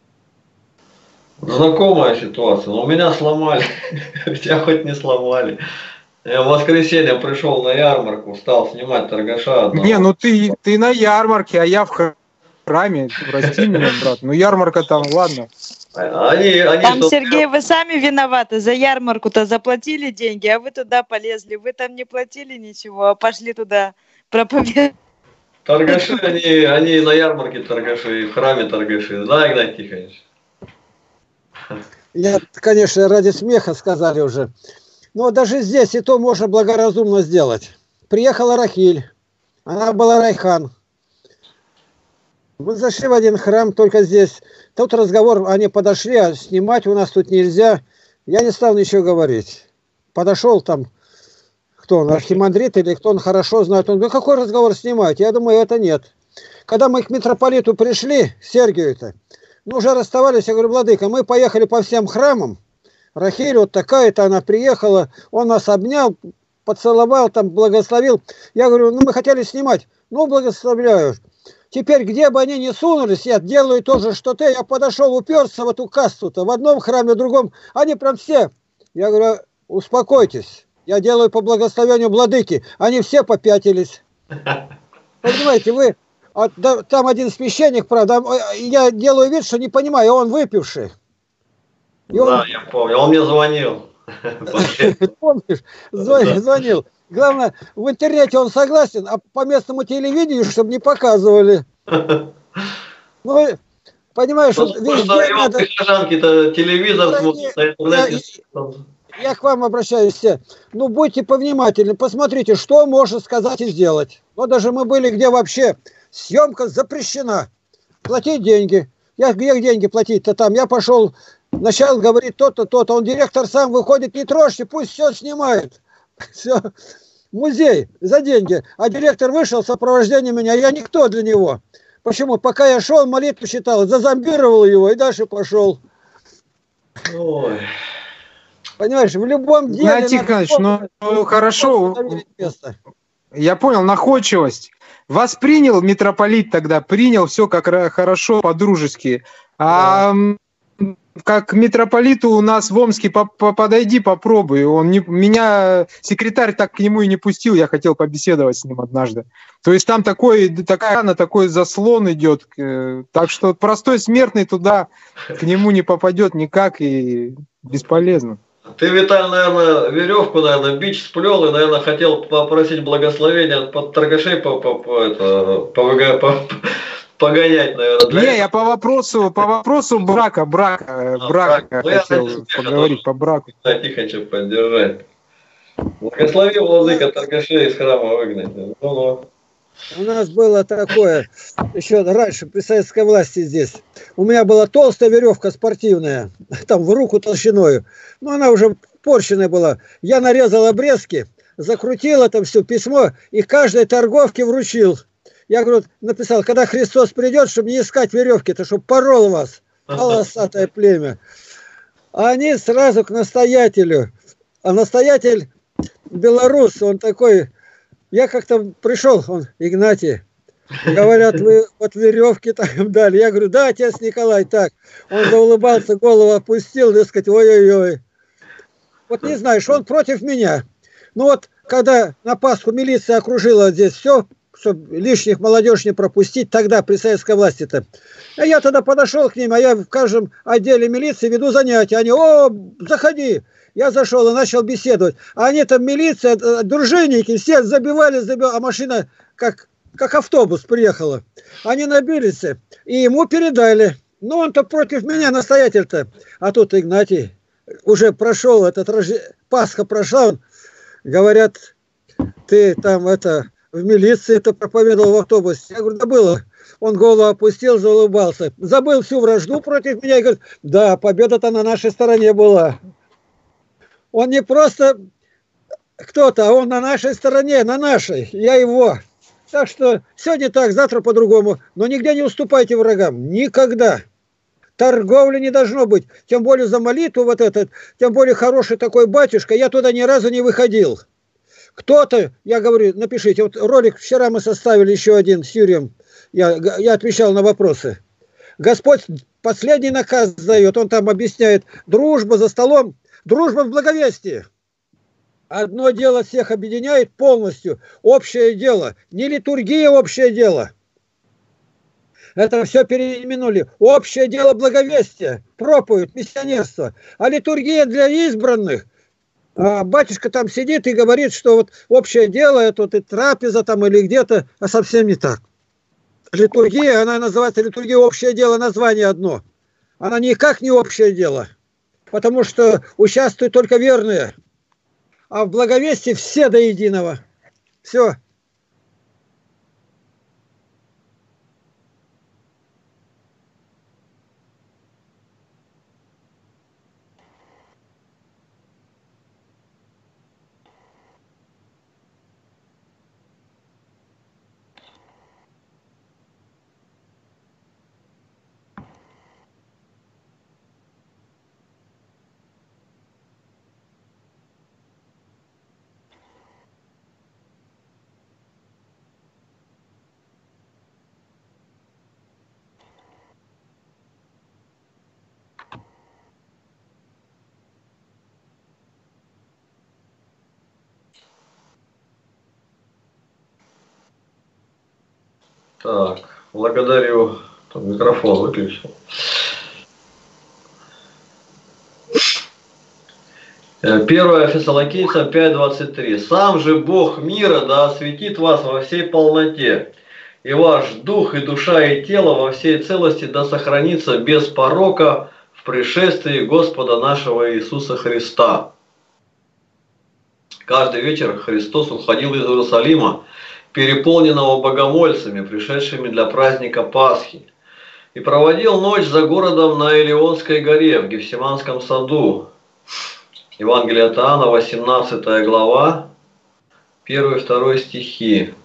Знакомая ситуация, но меня сломали, тебя хоть не сломали. Я в воскресенье пришел на ярмарку, стал снимать торгаша одного. Не, ну ты, ты на ярмарке, а я в храме, прости меня, брат. Ну ярмарка там, ладно. Они, они там, что... Сергей, вы сами виноваты, за ярмарку-то заплатили деньги, а вы туда полезли, вы там не платили ничего, а пошли туда проповедовать. Торгаши, они, они на ярмарке торгаши, в храме торгаши, да, Игнат Тихонович? Я, конечно, ради смеха сказали уже. Но даже здесь и то можно благоразумно сделать. Приехала Рахиль, она была Райхан. Мы зашли в один храм, только здесь. Тут разговор, они подошли, а снимать у нас тут нельзя. Я не стал ничего говорить. Подошел там, кто он, архимандрит или кто он хорошо знает. Он говорит, какой разговор снимать? Я думаю, это нет. Когда мы к митрополиту пришли, Сергию-то, ну, уже расставались, я говорю, владыка, мы поехали по всем храмам. Рахиль вот такая-то, она приехала, он нас обнял, поцеловал, там, благословил. Я говорю, ну, мы хотели снимать. Ну, благословляю. Теперь, где бы они ни сунулись, я делаю то же, что ты. Я подошел, уперся в эту касту-то, в одном храме, в другом. Они прям все. Я говорю, успокойтесь. Я делаю по благословению владыки. Они все попятились. Понимаете, вы... А, да, там один священник, правда, я делаю вид, что не понимаю, он выпивший. И он... Да, я помню, он мне звонил. Помнишь, звонил, звонил. Главное, в интернете он согласен, а по местному телевидению, чтобы не показывали. Ну, понимаешь, ну, везде надо... то телевизор смотрит, на интернете... Я, я к вам обращаюсь все. Ну, будьте повнимательны, посмотрите, что можно сказать и сделать. Вот даже мы были, где вообще съемка запрещена. Платить деньги. Я где деньги платить-то там? Я пошел, начал говорить то-то, то-то. Он, директор, сам выходит, не трожьте, пусть все снимает. Все. Музей за деньги. А директор вышел в сопровождении меня, я никто для него. Почему? Пока я шел, молитву читал, зазомбировал его и дальше пошел. Ой. Понимаешь, в любом деле... Игнат Тихонович, ну, ну хорошо, я понял, находчивость. Вас принял митрополит тогда, принял все как хорошо, по-дружески. А да. Как к митрополиту у нас в Омске, подойди, попробуй. Он не, меня, секретарь так к нему и не пустил, я хотел побеседовать с ним однажды. То есть там такой, такая рана, такой заслон идет. Так что простой смертный туда к нему не попадет никак и бесполезно. Ты, Виталий, наверное, веревку, наверное, бич сплел и, наверное, хотел попросить благословения от торгашей по, по, по, это, по, по, погонять, наверное. Не, этого. Я по вопросу, по вопросу брака, брака, а, брака ну, хотел поговорить по браку. Да, Тихончик поддержать. Благослови, владыка, торгашей из храма выгнать. Ну-ну. У нас было такое, еще раньше, при советской власти здесь. У меня была толстая веревка спортивная, там в руку толщиной. Но она уже порщенная была. Я нарезал обрезки, закрутил это все письмо и каждой торговке вручил. Я говорю, написал, когда Христос придет, чтобы не искать веревки-то, чтобы порол вас, полосатое племя. А они сразу к настоятелю. А настоятель белорус, он такой... Я как-то пришел, он, Игнатий, говорят, вы вот веревки там дали. Я говорю, да, отец Николай, так. Он заулыбался, голову опустил, дескать, ой-ой-ой. Вот не знаешь, он против меня. Ну вот, когда на Пасху милиция окружила здесь все, чтобы лишних молодежь не пропустить, тогда при советской власти-то. А я тогда подошел к ним, а я в каждом отделе милиции веду занятия. Они, о, заходи. Я зашел и начал беседовать. А они там, милиция, дружинники, все забивали, забивали, а машина как, как автобус приехала. Они набились и ему передали. Ну, он-то против меня, настоятель-то. А тут Игнатий уже прошел, этот Пасха прошла, он, говорят, ты там это в милиции это проповедовал в автобусе. Я говорю, да было. Он голову опустил, заулыбался. Забыл всю вражду против меня и говорит, да, победа-то на нашей стороне была. Он не просто кто-то, а он на нашей стороне, на нашей, я его. Так что сегодня так, завтра по-другому. Но нигде не уступайте врагам, никогда. Торговли не должно быть, тем более за молитву вот этот, тем более хороший такой батюшка, я туда ни разу не выходил. Кто-то, я говорю, напишите, вот ролик вчера мы составили еще один с Юрием, я, я отвечал на вопросы. Господь последний наказ дает, он там объясняет, дружба за столом, дружба в благовестии. Одно дело всех объединяет полностью, общее дело, не литургия, общее дело. Это все переименовали. Общее дело благовестия, проповедь, миссионерство. А литургия для избранных. А батюшка там сидит и говорит, что вот общее дело, это вот и трапеза там или где-то, а совсем не так. Литургия, она называется литургия общее дело, название одно. Она никак не общее дело. Потому что участвуют только верные. А в благовестии все до единого. Все. Так, благодарю. Там микрофон выключил. первое Фессалоникийцам пять двадцать три. «Сам же Бог мира да осветит вас во всей полноте, и ваш дух, и душа, и тело во всей целости да сохранится без порока в пришествии Господа нашего Иисуса Христа». Каждый вечер Христос уходил из Иерусалима, переполненного богомольцами, пришедшими для праздника Пасхи, и проводил ночь за городом на Илионской горе в Гефсиманском саду. Евангелие от Иоанна, восемнадцатая глава, первый и второй стихи.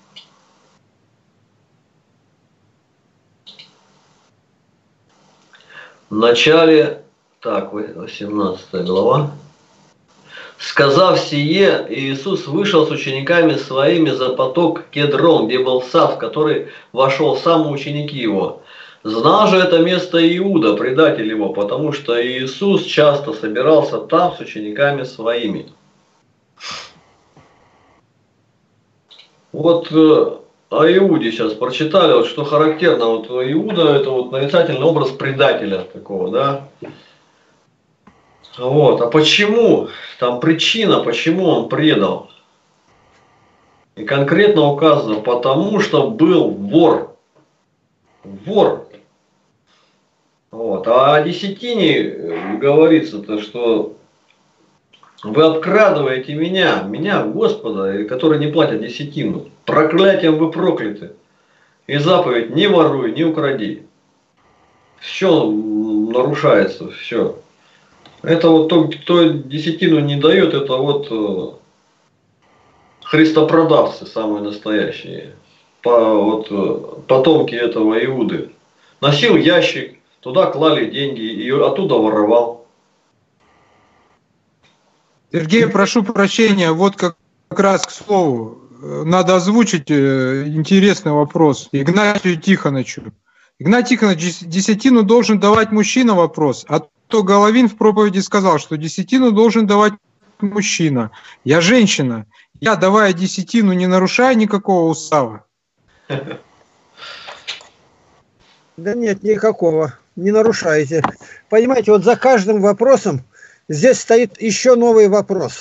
В начале, так, восемнадцатая глава. «Сказав сие, Иисус вышел с учениками своими за поток Кедрон, где был сад, в который вошел сам ученики его. Знал же это место Иуда, предатель его, потому что Иисус часто собирался там с учениками своими». Вот о Иуде сейчас прочитали, вот что характерно. Вот Иуда это вот нарицательный образ предателя такого, да. Вот. А почему? Там причина, почему он предал. И конкретно указано, потому что был вор. Вор. Вот. А о десятине говорится-то, что Вы обкрадываете меня, меня, Господа, который не платит десятину. Проклятием вы прокляты. И заповедь не воруй, не укради. Все нарушается, все. Это вот тот, кто десятину не дает, это вот христопродавцы самые настоящие. По, вот, потомки этого Иуды. Носил ящик, туда клали деньги и оттуда воровал. Сергей, прошу прощения, вот как, как раз к слову, надо озвучить интересный вопрос Игнатию Тихоновичу. Игнатий Тихонович, десятину должен давать мужчина, вопрос, а то Головин в проповеди сказал, что десятину должен давать мужчина. Я женщина, я, давая десятину, не нарушаю никакого устава. Да нет, никакого, не нарушаете. Понимаете, вот за каждым вопросом здесь стоит еще новый вопрос.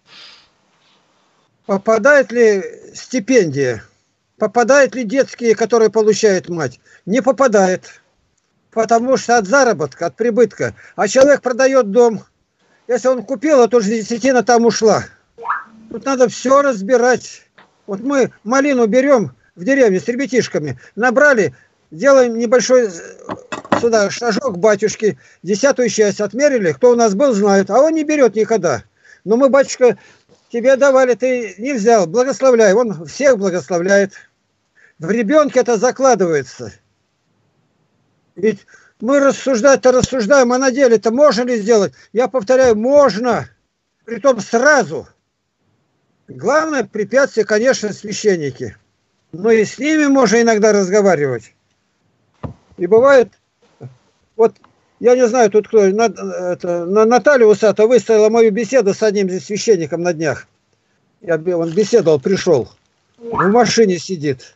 Попадает ли стипендия? Попадают ли детские, которые получает мать? Не попадает. Потому что от заработка, от прибытка. А человек продает дом. Если он купил, а то же десятина там ушла. Тут надо все разбирать. Вот мы малину берем в деревне с ребятишками. Набрали, делаем небольшой сюда шажок батюшки. Десятую часть отмерили. Кто у нас был, знает. А он не берет никогда. Но мы, батюшка, тебе давали, ты не взял. Благословляй. Он всех благословляет. В ребенке это закладывается. Ведь мы рассуждать-то рассуждаем, а на деле-то можно ли сделать? Я повторяю, можно. Притом сразу. Главное препятствие, конечно, священники. Но и с ними можно иногда разговаривать. И бывает, вот я не знаю, тут кто, на, это, на Наталья Усата выставила мою беседу с одним священником на днях. Я, он беседовал, пришел. В машине сидит.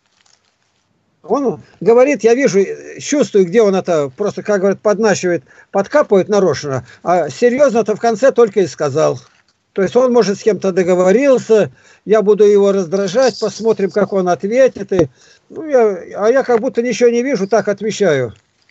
Он говорит, я вижу, чувствую, где он это, просто, как говорят, подначивает, подкапывает нарочно, а серьезно-то в конце только и сказал. То есть он, может, с кем-то договорился, я буду его раздражать, посмотрим, как он ответит. И, ну, я, а я как будто ничего не вижу, так отвечаю.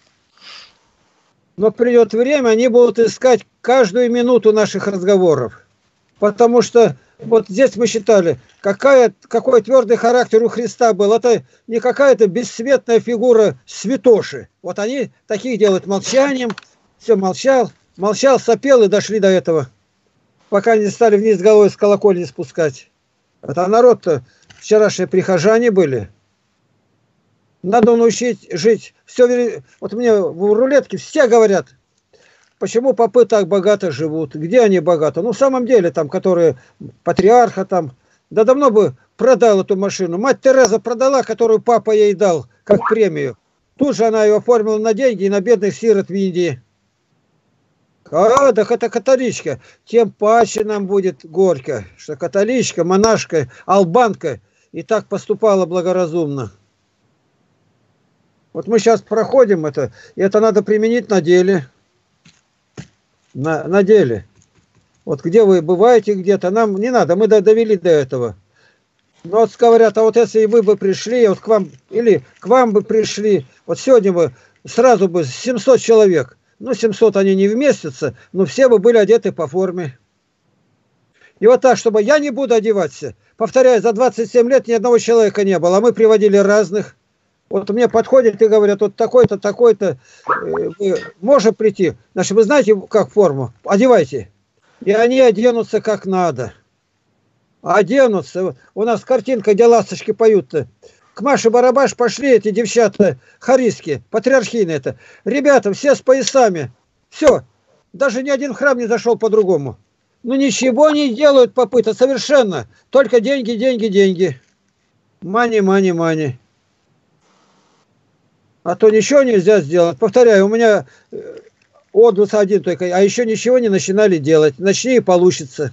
Но придет время, они будут искать каждую минуту наших разговоров. Потому что вот здесь мы считали, какая, какой твердый характер у Христа был. Это не какая-то бесцветная фигура святоши. Вот они таких делают молчанием. Все, молчал, молчал, сопел и дошли до этого. Пока не стали вниз головой с колокольни спускать. Это народ-то вчерашние прихожане были. Надо научить жить. Все, вот мне в рулетке все говорят, почему попы так богато живут? Где они богаты? Ну, в самом деле, там, которые патриарха там, да давно бы продал эту машину. Мать Тереза продала, которую папа ей дал, как премию. Тут же она ее оформила на деньги и на бедных сирот в Индии. А, так это католичка. Тем паче нам будет горько, что католичка, монашка, албанка и так поступала благоразумно. Вот мы сейчас проходим это, и это надо применить на деле. На, на деле. Вот где вы бываете где-то, нам не надо, мы довели до этого. Но вот говорят, а вот если вы бы пришли, вот к вам, или к вам бы пришли, вот сегодня бы сразу бы семьсот человек, ну семьсот они не вместятся, но все бы были одеты по форме. И вот так, чтобы я не буду одеваться, повторяю, за двадцать семь лет ни одного человека не было, а мы приводили разных. Вот мне подходят и говорят, вот такой-то, такой-то, э, можно прийти. Значит, вы знаете, как форму? Одевайте. И они оденутся как надо. Оденутся. У нас картинка, где ласточки поют-то. К Маше Барабаш пошли эти девчата харистки, патриархийные это. Ребята, все с поясами. Все. Даже ни один храм не зашел по-другому. Ну ничего не делают попыта, совершенно. Только деньги, деньги, деньги. Мани, мани, мани. А то ничего нельзя сделать. Повторяю, у меня отдус один только, а еще ничего не начинали делать. Начни и получится.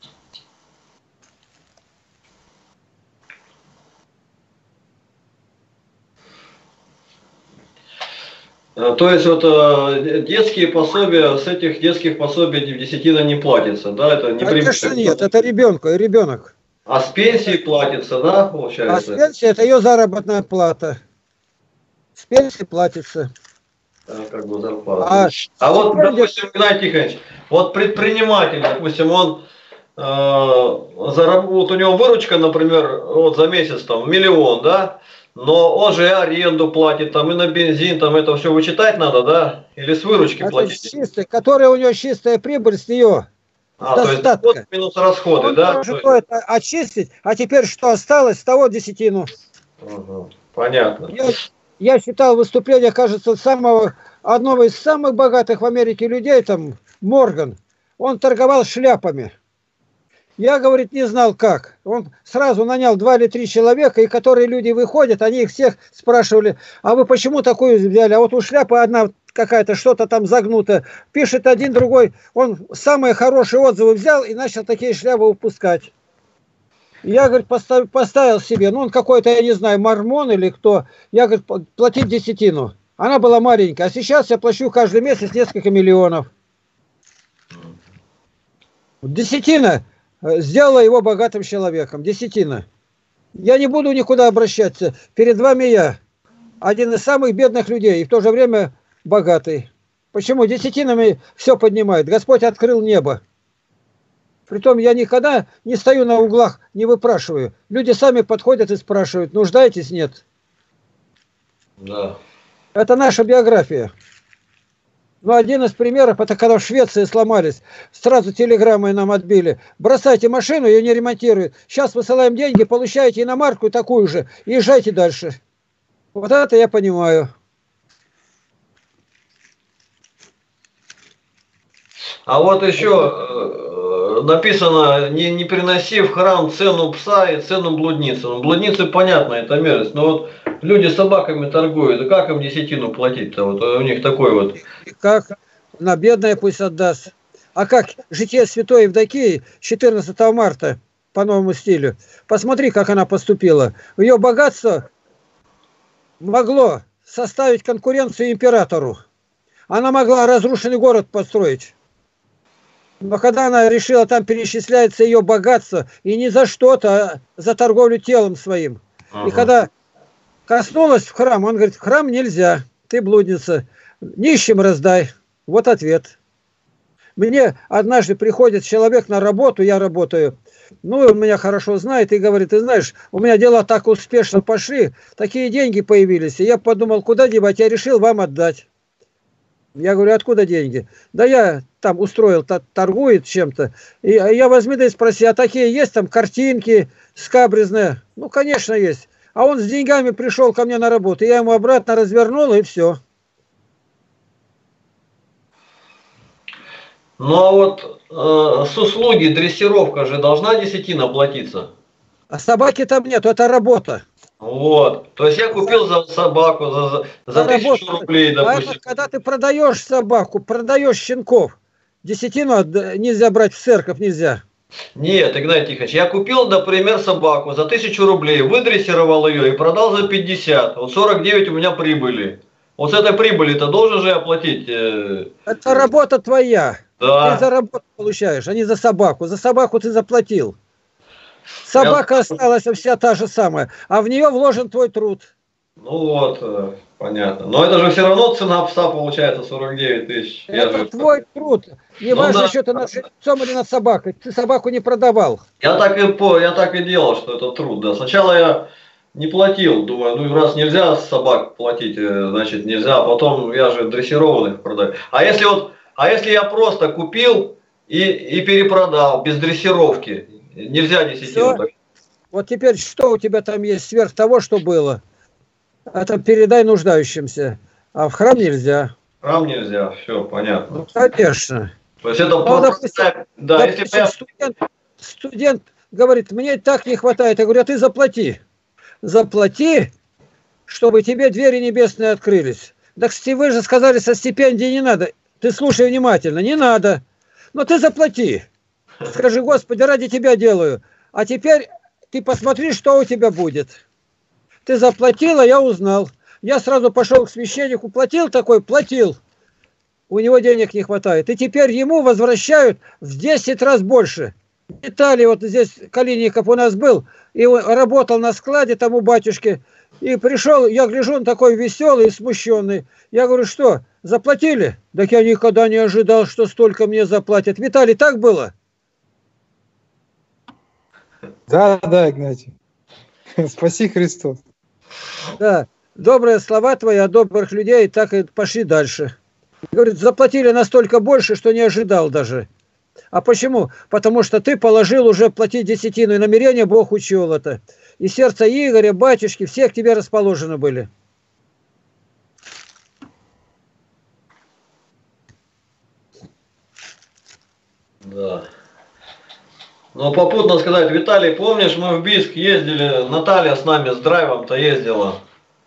То есть вот детские пособия, с этих детских пособий десятина не платится, да? Это не Конечно при... нет, это ребенка, ребенок. А с пенсии платится, да, получается? А с пенсии это ее заработная плата. С пенсии платится. э, как бы зарплату. А, А вот, стипендия- допустим, Игнатий Тихонович, вот предприниматель, допустим, он э, зараб- вот у него выручка, например, вот за месяц там миллион, да, но он же и аренду платит, там, и на бензин, там это все вычитать надо, да? Или с выручки это платить? чистая, которая у него чистая прибыль с нее. А, то есть достатка. доход минус расходы, Он да? может То есть- это очистить, а теперь что осталось, с того десятину. Ага, понятно. Я, я читал выступление, кажется, самого, одного из самых богатых в Америке людей, там, Морган. Он торговал шляпами. Я, говорит, не знал как. Он сразу нанял два или три человека, и которые люди выходят, они их всех спрашивали, а вы почему такую взяли? А вот у шляпы одна какая-то, что-то там загнуто. Пишет один, другой. Он самые хорошие отзывы взял и начал такие шляпы выпускать. Я, говорит, поставил, поставил себе, ну он какой-то, я не знаю, мормон или кто. Я, говорит, платить десятину. Она была маленькая, а сейчас я плачу каждый месяц несколько миллионов. Десятина сделала его богатым человеком. Десятина. Я не буду никуда обращаться. Перед вами я. Один из самых бедных людей и в то же время богатый. Почему? Десятинами все поднимает. Господь открыл небо. Притом я никогда не стою на углах, не выпрашиваю. Люди сами подходят и спрашивают, нуждаетесь? Нет. Да. Это наша биография. Ну, один из примеров, это когда в Швеции сломались, сразу телеграммой нам отбили. Бросайте машину, ее не ремонтируют. Сейчас высылаем деньги, получаете иномарку такую же, и езжайте дальше. Вот это я понимаю. А вот еще э, написано, не, не приноси в храм цену пса и цену блудницы. Ну, блудницы, понятно, это мерзость, но вот люди собаками торгуют, и как им десятину платить-то? Вот у них такой вот... И как? На бедное пусть отдаст. А как? Житие святой Евдокии четырнадцатого марта по новому стилю. Посмотри, как она поступила. Ее богатство могло составить конкуренцию императору. Она могла разрушенный город построить. Но когда она решила, там перечисляется ее богатство, и не за что-то, а за торговлю телом своим. Ага. И когда коснулась в храм, он говорит, в храм нельзя, ты блудница, нищим раздай. Вот ответ. Мне однажды приходит человек на работу, я работаю, ну, он меня хорошо знает и говорит, ты знаешь, у меня дела так успешно пошли, такие деньги появились, и я подумал, куда девать, я решил вам отдать. Я говорю, откуда деньги? Да я там устроил, торгует чем-то. И я возьми да и спроси, а такие есть там картинки скабрезные? Ну, конечно, есть. А он с деньгами пришел ко мне на работу, я ему обратно развернул, и все. Ну а вот э, с услуги дрессировка же должна десятина платиться? А собаки там нету, это работа. Вот. То есть я купил за собаку за, за, за тысячу рублей, А допустим. это, когда ты продаешь собаку, продаешь щенков, десятину нельзя брать в церковь, нельзя. Нет, Игнатий Тихонович, я купил, например, собаку за тысячу рублей, выдрессировал ее и продал за пятьдесят. Вот сорок девять у меня прибыли. Вот с этой прибыли-то должен же я платить? Э... Это работа твоя. Да. Ты за работу получаешь, а не за собаку. За собаку ты заплатил. Собака Я... осталась вся та же самая, а в нее вложен твой труд. Ну вот, э, понятно. Но это же все равно цена пса получается сорок девять тысяч. Это же... твой труд. Не ну, важно, да. что ты над жеребцом или над собакой. Ты собаку не продавал. Я так и по, я так и делал, что это труд. Да. Сначала я не платил, думаю, ну раз нельзя собак платить, значит нельзя. А потом я же дрессированных продаю. А если вот, а если я просто купил и, и перепродал без дрессировки, нельзя десятину. Так... Вот теперь что у тебя там есть сверх того, что было? Это передай нуждающимся. А в храм нельзя. В храм нельзя, все, понятно. Ну, конечно. То есть это Ну, просто... допустим, да, допустим, если я... студент, студент говорит, мне так не хватает. Я говорю, а ты заплати. Заплати, чтобы тебе двери небесные открылись. Так вы же сказали, со стипендии не надо. Ты слушай внимательно, не надо. Но ты заплати. Скажи, Господи, ради тебя делаю. А теперь ты посмотри, что у тебя будет. Ты заплатила, я узнал. Я сразу пошел к священнику, платил такой, платил. У него денег не хватает. И теперь ему возвращают в десять раз больше. Виталий, вот здесь Калиников у нас был, и он работал на складе там у батюшки, и пришел, я гляжу, он такой веселый и смущенный. Я говорю, что, заплатили? Так я никогда не ожидал, что столько мне заплатят. Виталий, так было? Да, да, Игнатий. Спаси Христос. Да, добрые слова твои от добрых людей, так и пошли дальше. Говорит, заплатили настолько больше, что не ожидал даже. А почему? Потому что ты положил уже платить десятину, и намерение Бог учел это. И сердце Игоря, батюшки, всех тебе расположены были. Да. Но попутно сказать, Виталий, помнишь, мы в Бийск ездили, Наталья с нами с драйвом-то ездила.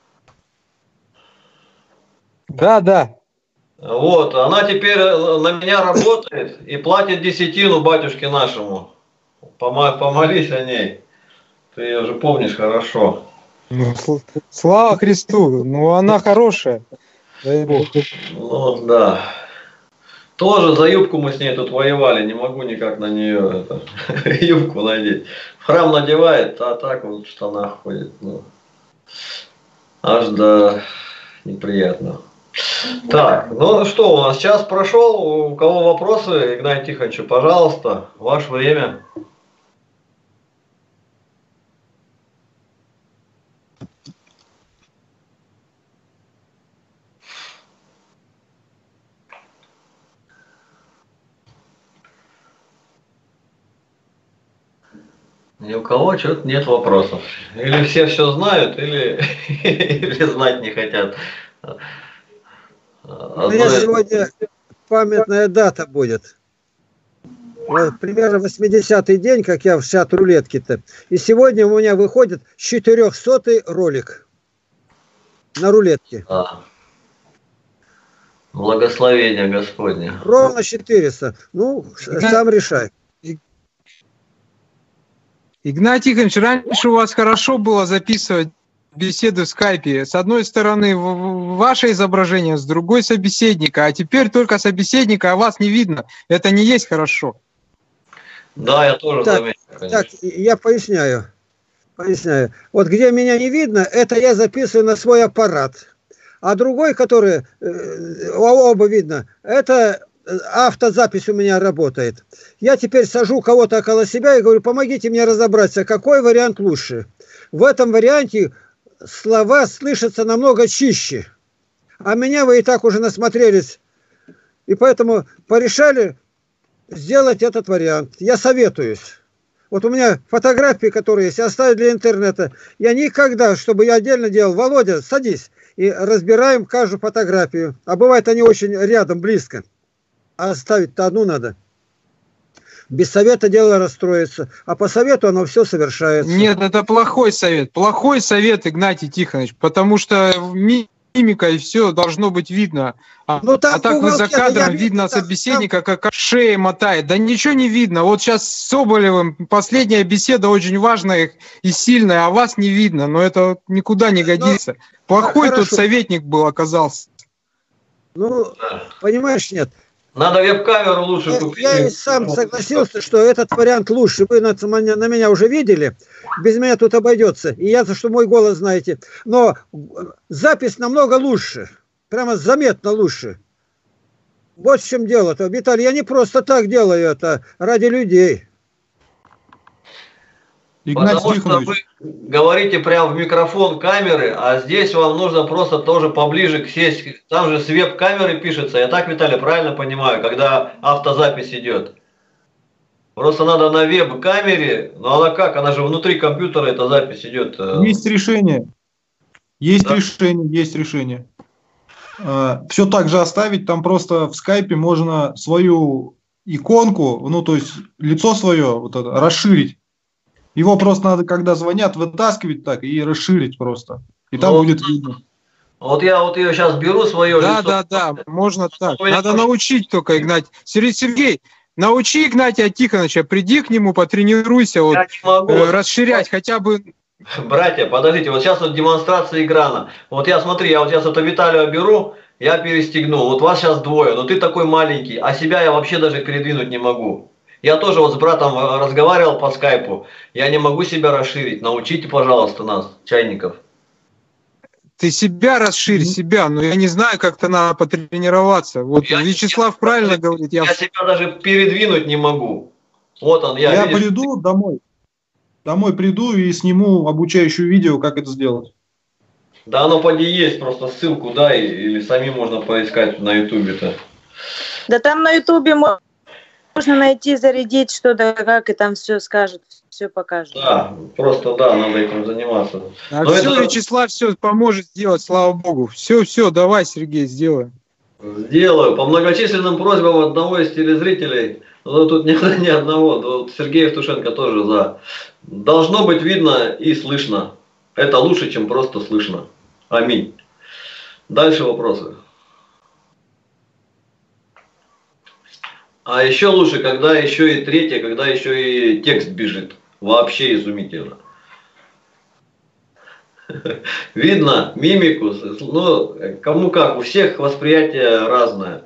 Да, да. Вот, она теперь на меня работает и платит десятину батюшке нашему. Помолись о ней. Ты ее же помнишь хорошо. Ну, слава Христу, ну она хорошая. Дай Бог. Ну да. Тоже за юбку мы с ней тут воевали, не могу никак на нее это, юбку надеть. В храм надевает, а так вот в штанах ходит. Ну, аж да неприятно. Так, ну что, у нас час прошел. У кого вопросы, Игнатий Тихонович, пожалуйста, ваше время. Ни у кого что-то нет вопросов. Или все все знают, или, или знать не хотят. У меня сегодня памятная дата будет. Вот, примерно восьмидесятый день, как я в чат рулетки-то. И сегодня у меня выходит четырехсотый ролик на рулетке. А. Благословение Господне. Ровно четыреста. Ну, сам решай. Игнатий Тихонович, раньше у вас хорошо было записывать беседы в скайпе. С одной стороны ваше изображение, с другой собеседника, а теперь только собеседника, а вас не видно. Это не есть хорошо. Да, я тоже так, заметил. Конечно. Так, я поясняю. Поясняю. Вот где меня не видно, это я записываю на свой аппарат. А другой, который э, оба видно, это автозапись у меня работает. Я теперь сажу кого-то около себя и говорю, помогите мне разобраться, какой вариант лучше. В этом варианте слова слышатся намного чище. А меня вы и так уже насмотрелись. И поэтому порешали сделать этот вариант. Я советуюсь. Вот у меня фотографии, которые есть, оставить для интернета. Я никогда, чтобы я отдельно делал, Володя, садись, и разбираем каждую фотографию. А бывает они очень рядом, близко. А оставить-то одну надо. Без совета дело расстроится, а по совету оно все совершается. Нет, это плохой совет. Плохой совет, Игнатий Тихонович, потому что мимика и все должно быть видно. А, ну, а так вы за кадром видно там, собеседника, там... как шея мотает. Да ничего не видно. Вот сейчас с Соболевым последняя беседа очень важная и сильная, а вас не видно. Но это никуда не годится. Но... Плохой Хорошо. Тот советник был, оказался. Ну, понимаешь, нет. Надо веб-камеру лучше я, купить. Я и сам согласился, что этот вариант лучше. Вы на, на меня уже видели. Без меня тут обойдется. И я, что мой голос знаете. Но запись намного лучше. Прямо заметно лучше. Вот в чем дело-то. Виталий, я не просто так делаю это. Ради людей. Игнатий Потому Тихонович. Что вы говорите прямо в микрофон камеры, а здесь вам нужно просто тоже поближе к сесть. Там же с веб-камеры пишется. Я так, Виталий, правильно понимаю, когда автозапись идет? Просто надо на веб-камере, но она как? Она же внутри компьютера эта запись идет. Есть решение. Есть да? решение, есть решение. Все так же оставить, там просто в скайпе можно свою иконку, ну то есть лицо свое вот это, расширить. Его просто надо, когда звонят, вытаскивать так и расширить просто. И там вот, будет видно. Вот я вот ее сейчас беру свое да, лицо. Да, да, да, можно так. Надо научить только, Игнатий. Сергей, научи Игнатия Тихоновича, приди к нему, потренируйся, вот, э, расширять хотя бы... Братья, подождите, вот сейчас вот демонстрация экрана. Вот я, смотри, я вот сейчас это Виталия беру, я перестегнул. Вот вас сейчас двое, но ты такой маленький, а себя я вообще даже передвинуть не могу. Я тоже вот с братом разговаривал по скайпу. Я не могу себя расширить. Научите, пожалуйста, нас, чайников. Ты себя расширь, себя, но я не знаю, как-то надо потренироваться. Вот Я Вячеслав себя, правильно говорит. Я, я себя даже передвинуть не могу. Вот он, я. Я видишь? приду домой. Домой приду и сниму обучающее видео, как это сделать. Да оно поди есть, просто ссылку дай, или сами можно поискать на ютубе-то. Да там на ютубе можно найти, зарядить что-то, как, и там все скажут, все покажут. Да, просто да, надо этим заниматься. а Но все, это Вячеслав все поможет сделать, слава богу. Все, все, давай, Сергей, сделаем. сделаю. По многочисленным просьбам одного из телезрителей, ну тут не, ни одного, вот Сергей Евтушенко тоже за. Должно быть видно и слышно. Это лучше, чем просто слышно. Аминь. Дальше вопросы. А еще лучше, когда еще и третье, когда еще и текст бежит. Вообще изумительно. Видно мимику, ну, кому как, у всех восприятие разное.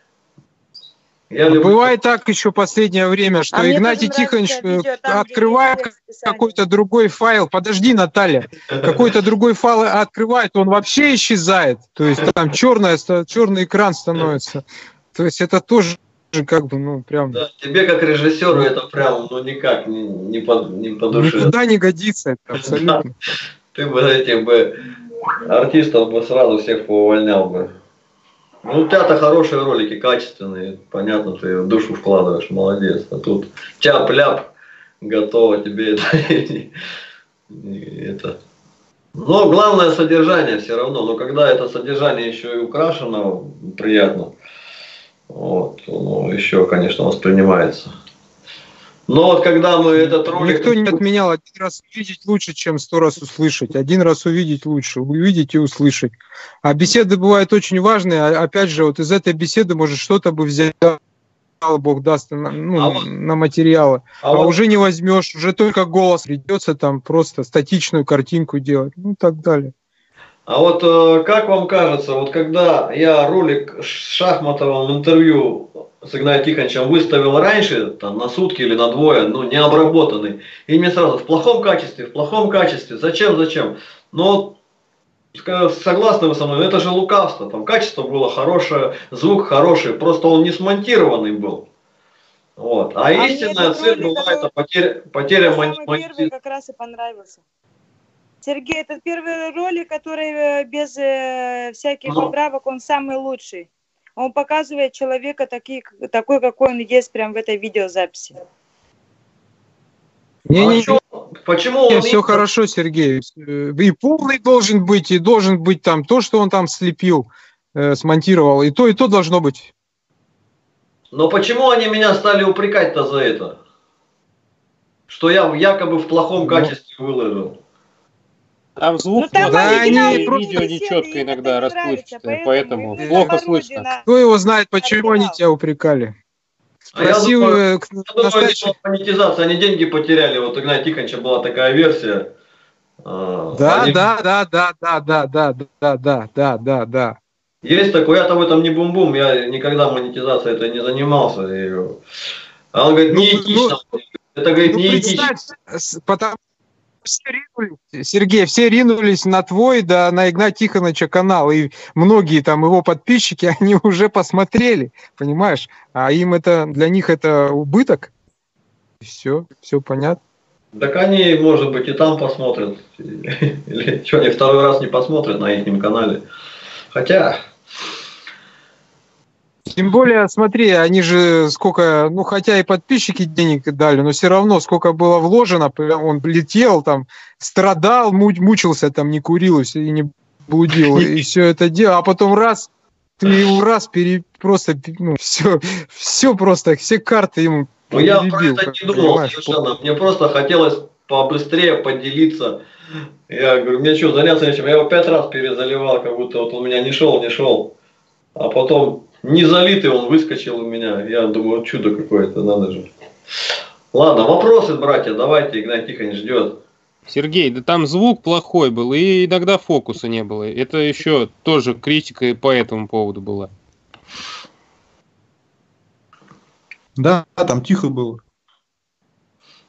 Я А люблю... Бывает так еще последнее время, что А мне Игнатий тоже Тихонович нравится видео там, где открывает есть текст писания. какой-то другой файл. Подожди, Наталья. Какой-то другой файл открывает, он вообще исчезает. То есть там черное, черный экран становится. То есть это тоже как бы, ну, прям... Да, тебе как режиссеру это прям, ну, никак не, не, по, не по душе. Никуда не годится это абсолютно. Да. Ты бы этих бы артистов бы сразу всех поувольнял бы. Ну, у тебя-то хорошие ролики, качественные, понятно, ты в душу вкладываешь, молодец. А тут тяп-ляп, готово тебе это. это. Но главное содержание все равно. Но когда это содержание еще и украшено, приятно. Вот, ну, еще, конечно, воспринимается. Но вот когда мы этот ролик... Никто не отменял, один раз увидеть лучше, чем сто раз услышать. Один раз увидеть лучше, увидеть и услышать. А беседы бывают очень важные. А опять же, вот из этой беседы, может, что-то бы взял, Бог даст, на, ну, А вот- на материалы. А А, вот- уже не возьмешь, уже только голос. Придется там просто статичную картинку делать, ну и так далее. А вот э, как вам кажется, вот когда я ролик с Шахматовым интервью с Игнатием Тихоновичем выставил раньше, там на сутки или на двое, ну не обработанный, и мне сразу в плохом качестве, в плохом качестве, зачем, зачем? Но ска- согласны вы со мной, это же лукавство, там качество было хорошее, звук хороший, просто он не смонтированный был. Вот. А, А мне истинная этот цель ролик, была который- это потеря, потеря Самый мон- первый монетизации. как раз и понравился. Сергей, этот первый ролик, который э, без э, всяких Ну. поправок, он самый лучший. Он показывает человека такие, такой, какой он есть прямо в этой видеозаписи. А Не-не-не, чё- почему он все именно- хорошо, Сергей. Э, И полный должен быть, и должен быть там то, что он там слепил, э, смонтировал. И то, и то должно быть. Но почему они меня стали упрекать-то за это? Что я якобы в плохом Ну. качестве выложил. Там звук Ну, там Да, оригинал, они и просто- видео беседы, нечетко им иногда это не нравится, расплывчатое, поэтому вы плохо пародию слышно. на- Кто его знает, почему они оригинал. тебя упрекали? А я Спроси думаю, э, к- Я думаю, настоящий- это монетизация, они деньги потеряли. Вот у Игнатия Тихоновича была такая версия. А, Да, они- да, да, да, да, да, да, да, да, да, да, да. Есть такой, я-то в этом не бум-бум, я никогда монетизацией это не занимался. И... А он говорит, Ну, неэтично. Это, говорит, Ну, неэтично. представь, с- потому все ринулись, Сергей, все ринулись на твой, да, на Игнатия Тихоновича канал, и многие там его подписчики, они уже посмотрели, понимаешь? А им это, для них это убыток. Все, все понятно. Так они, может быть, и там посмотрят. Или что, они второй раз не посмотрят на их канале. Хотя... Тем более, смотри, они же сколько, ну хотя и подписчики денег дали, но все равно сколько было вложено, он летел там, страдал, му- мучился там, не курил и не блудил, и все это дело, а потом раз, ты его раз пере, просто, ну все, все просто, все карты ему Ну я про перебил, это как не думал понимаешь. совершенно. Мне просто хотелось побыстрее поделиться. Я говорю, мне что, заняться нечем? Я его пять раз перезаливал, как будто вот он у меня не шел, не шел. А потом не залитый он выскочил у меня. Я думаю, вот чудо какое-то, надо же. Ладно, вопросы, братья, давайте, Игнатий Тихонович ждет. Сергей, да там звук плохой был, и иногда фокуса не было. Это еще тоже критика и по этому поводу была. Да, там тихо было.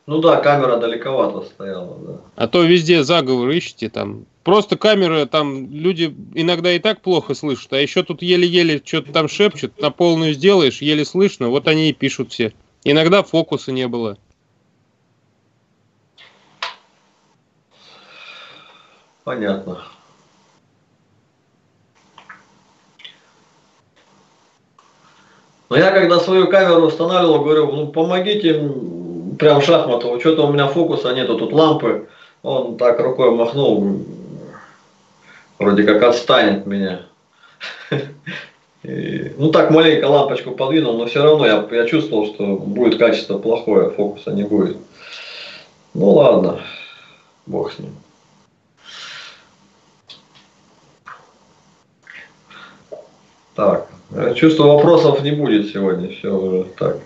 Ну да, камера далековато стояла, да. А то везде заговор ищите там. Просто камера, там люди иногда и так плохо слышат, а еще тут еле-еле что-то там шепчут, на полную сделаешь, еле слышно, вот они и пишут все. Иногда фокуса не было. Понятно. Но я когда свою камеру устанавливал, говорю, ну помогите, прям Шахматову, что-то у меня фокуса нету, тут лампы. Он так рукой махнул, вроде как отстанет меня. И, ну так маленько лампочку подвинул, но все равно я, я чувствовал, что будет качество плохое, фокуса не будет. Ну ладно, бог с ним. Так, чувствую, вопросов не будет сегодня, все уже так.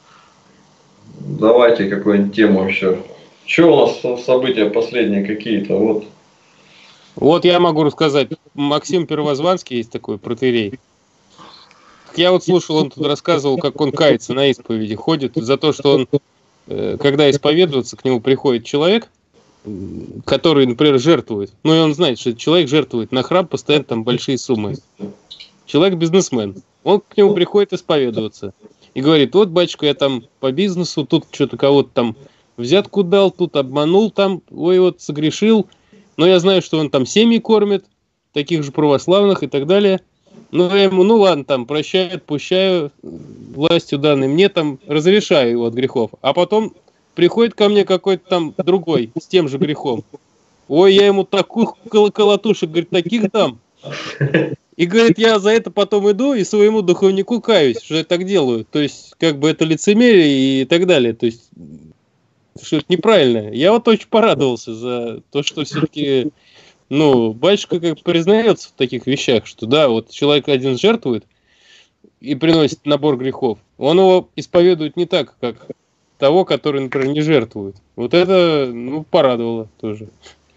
Давайте какую-нибудь тему еще. Что у нас события последние какие-то? Вот. Вот я могу рассказать. Максим Первозванский есть такой протоиерей. Я вот слушал, он тут рассказывал, как он кается на исповеди, ходит за то, что он, когда исповедуется, к нему приходит человек, который, например, жертвует. Ну и он знает, что человек жертвует на храм постоянно там большие суммы. Человек бизнесмен. Он к нему приходит исповедоваться. И говорит, вот, батюшка, я там по бизнесу, тут что-то кого-то там взятку дал, тут обманул там, ой, вот согрешил. Но я знаю, что он там семьи кормит, таких же православных и так далее. Ну, я ему, ну ладно, там, прощаю, отпущаю, властью данной мне там разрешаю его от грехов. А потом приходит ко мне какой-то там другой с тем же грехом. Ой, я ему такую колотушек, говорит, таких дам. И говорит, я за это потом иду и своему духовнику каюсь, что я так делаю. То есть, как бы это лицемерие и так далее. То есть, что это неправильно. Я вот очень порадовался за то, что все-таки, ну, батюшка как признается в таких вещах, что да, вот человек один жертвует и приносит набор грехов. Он его исповедует не так, как того, который, например, не жертвует. Вот это, ну, порадовало тоже.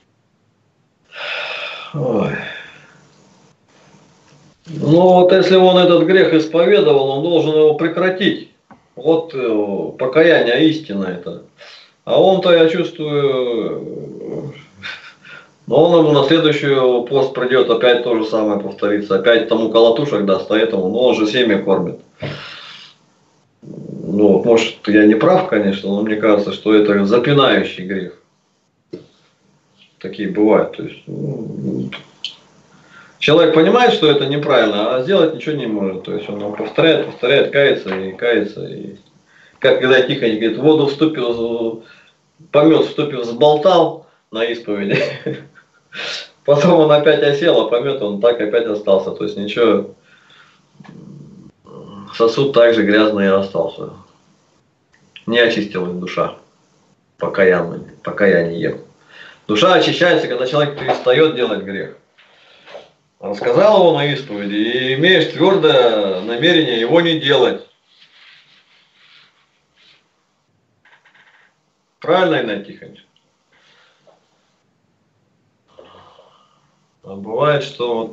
Ой. Ну вот если он этот грех исповедовал, он должен его прекратить. Вот э, покаяние истина это. А он-то, я чувствую, но он ему на следующий пост придет, опять то же самое повторится. Опять тому колотушек даст, а этому, но он же семьи кормит. Ну, может, я не прав, конечно, но мне кажется, что это запинающий грех. Такие бывают. То есть, ну, человек понимает, что это неправильно, а сделать ничего не может. То есть он повторяет, повторяет, кается и кается. И как когда Тихоня говорит, воду вступил, помет вступил, взболтал на исповеди. Потом он опять осел, а помет он так опять остался. То есть ничего, сосуд также грязный и остался. Не очистилась душа покаянным, покаянием. Душа очищается, когда человек перестает делать грех. Рассказал его на исповеди, и имеешь твердое намерение его не делать. Правильно, Инна Тихонович? А бывает, что вот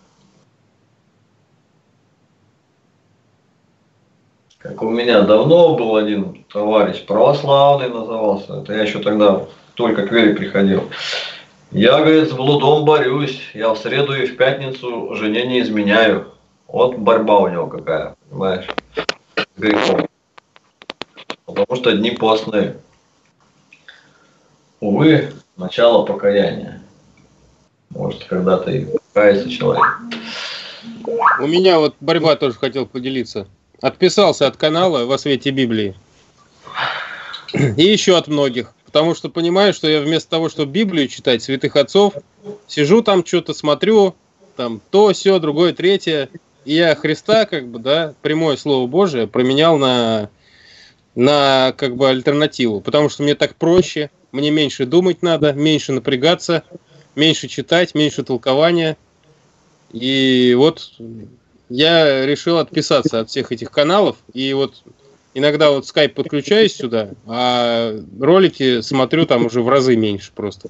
как у меня давно был один товарищ, православный назывался, это я еще тогда только к вере приходил. Я, говорит, с блудом борюсь, я в среду и в пятницу жене не изменяю. Вот борьба у него какая, понимаешь, с грехом. Потому что дни постные. Увы, начало покаяния. Может, когда-то и покается человек. У меня вот борьба тоже хотел поделиться. Отписался от канала «Во свете Библии». И еще от многих. Потому что понимаю, что я вместо того, чтобы Библию читать, святых отцов, сижу там, что-то смотрю, там то, сё, другое, третье. И я Христа, как бы, да, прямое Слово Божие променял на, на как бы альтернативу. Потому что мне так проще, мне меньше думать надо, меньше напрягаться, меньше читать, меньше толкования. И вот я решил отписаться от всех этих каналов. И вот иногда вот скайп подключаюсь сюда, а ролики смотрю там уже в разы меньше просто.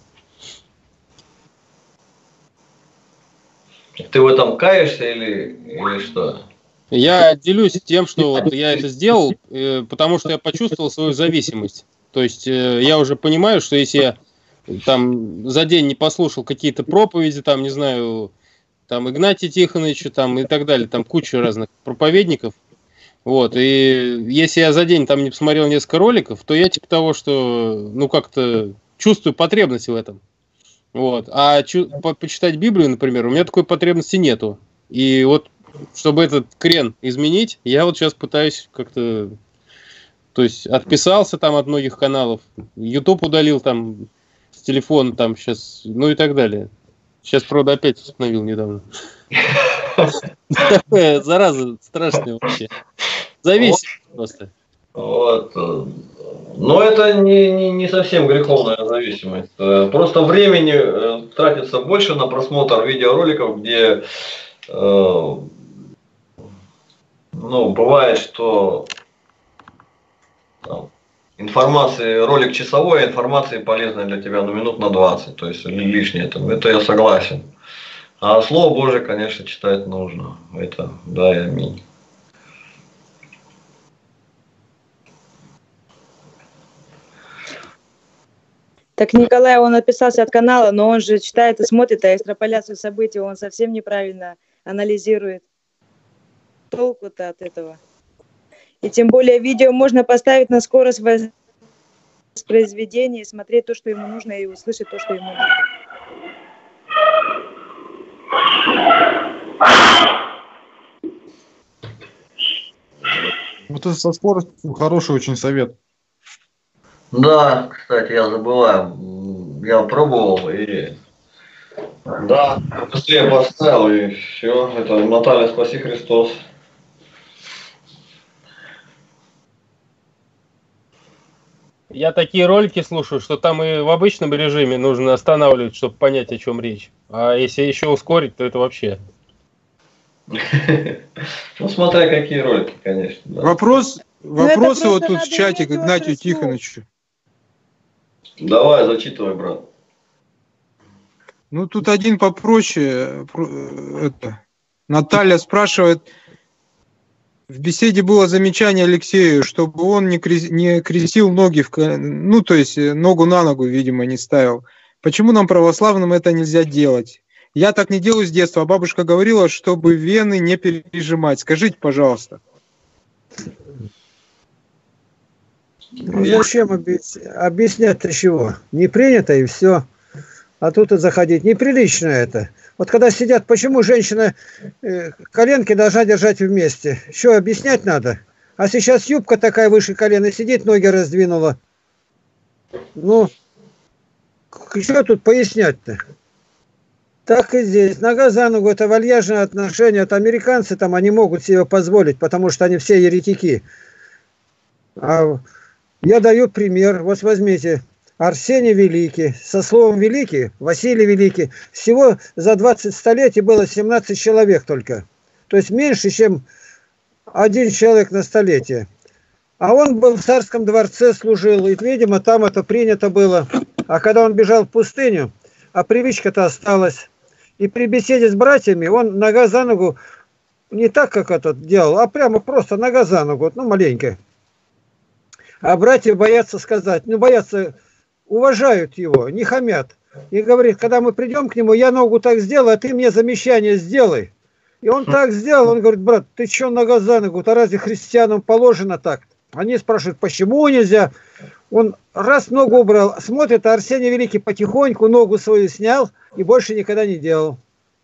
Ты в этом каешься или, или что? Я делюсь тем, что вот я это сделал, потому что я почувствовал свою зависимость. То есть э, я уже понимаю, что если я там за день не послушал какие-то проповеди, там, не знаю, там Игнатия Тихоновича, там и так далее, там куча разных проповедников, вот, и если я за день там не посмотрел несколько роликов, то я типа того, что, ну, как-то чувствую потребность в этом, вот, а чу- по- почитать Библию, например, у меня такой потребности нету, и вот, чтобы этот крен изменить, я вот сейчас пытаюсь как-то, то есть отписался там от многих каналов, YouTube удалил там с телефона там сейчас, ну и так далее. Сейчас, правда, опять установил недавно. Такая зараза страшная вообще. Зависит просто. Вот. Но это не, не, не совсем греховная зависимость. Просто времени тратится больше на просмотр видеороликов, где э, ну, бывает, что там, информации, ролик часовой, информации полезной для тебя ну, минут на двадцать, то есть лишнее. Там, это я согласен. А Слово Божие, конечно, читать нужно. Это да и аминь. Так Николай, он отписался от канала, но он же читает и смотрит, а экстраполяцию событий он совсем неправильно анализирует. Толку-то от этого. И тем более видео можно поставить на скорость воспроизведения, смотреть то, что ему нужно, и услышать то, что ему нужно. Вот это со скоростью хороший очень совет. Да, кстати, я забываю. Я пробовал и да, быстрее поставил и все. Это Наталья, спаси Христос. Я такие ролики слушаю, что там и в обычном режиме нужно останавливать, чтобы понять, о чем речь. А если еще ускорить, то это вообще. Ну, смотря какие ролики, конечно. Да. Вопрос, вопросы вот тут в надо чате к иметь Игнатию острый слух. Тихоновичу. Давай, зачитывай, брат. Ну, тут один попроще. Это. Наталья спрашивает, в беседе было замечание Алексею, чтобы он не, крес, не крестил ноги, в, ну, то есть ногу на ногу, видимо, не ставил. Почему нам, православным, это нельзя делать? Я так не делаю с детства, а бабушка говорила, чтобы вены не пережимать. Скажите, пожалуйста. Ну, зачем объяснять-то чего? Не принято и все. А тут и заходить. Неприлично это. Вот когда сидят, почему женщина э, коленки должна держать вместе? Что, объяснять надо? А сейчас юбка такая выше колена сидит, ноги раздвинула. Ну, что тут пояснять-то? Так и здесь. Нога за ногу – это вальяжное отношение. Это американцы там, они могут себе позволить, потому что они все еретики. А я даю пример. Вот возьмите. Арсений Великий, со словом Великий, Василий Великий, всего за двадцать столетий было семнадцать человек только. То есть меньше, чем один человек на столетие. А он был в царском дворце, служил, и, видимо, там это принято было. А когда он бежал в пустыню, а привычка-то осталась. И при беседе с братьями он нога за ногу, не так, как этот делал, а прямо просто нога за ногу, ну, маленькая. А братья боятся сказать, ну, боятся... уважают его, не хамят. И говорит, когда мы придем к нему, я ногу так сделаю, а ты мне замечание сделай. И он так сделал, он говорит, брат, ты что нога за ногу-то, разве христианам положено так? Они спрашивают, почему нельзя? Он раз ногу убрал, смотрит, а Арсений Великий потихоньку ногу свою снял и больше никогда не делал.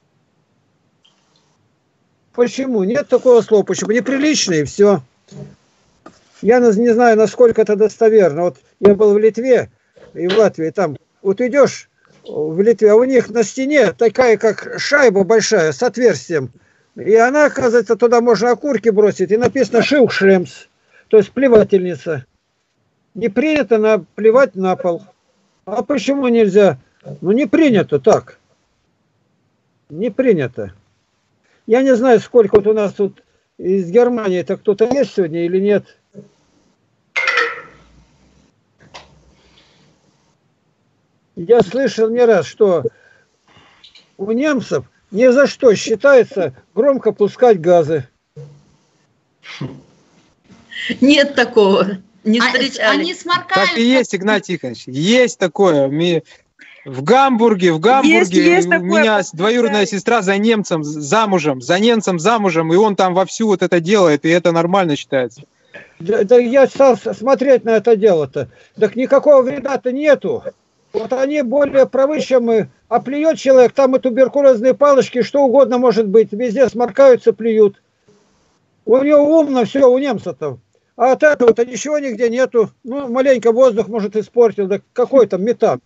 Почему? Нет такого слова, почему? Неприлично и все. Я не знаю, насколько это достоверно. Вот я был в Литве, и в Латвии, там, вот идешь в Литве, а у них на стене такая, как шайба большая, с отверстием. И она, оказывается, туда можно окурки бросить, и написано «Шилхшремс», то есть плевательница. Не принято на, плевать на пол. А почему нельзя? Ну, не принято так. Не принято. Я не знаю, сколько вот у нас тут из Германии, это кто-то есть сегодня или нет. Я слышал не раз, что у немцев ни за что считается громко пускать газы. Нет такого. не А, встречали. они сморкаются. Так и есть, Игнатий Тихонович. Есть такое. Ми- В Гамбурге, в Гамбурге Есть, есть у такое, меня двоюродная подтверждаю. сестра за немцем замужем, за немцем замужем, и он там вовсю вот это делает, и это нормально считается. Да, да я стал с- смотреть на это дело-то. Так никакого вреда-то нету. Вот они более правы, чем мы. А плюет человек, там и туберкулезные палочки, что угодно может быть. Везде сморкаются, плюют. У него умно все, у немца-то. А от этого-то ничего нигде нету. Ну, маленько воздух, может, испортил. Да какой там метан?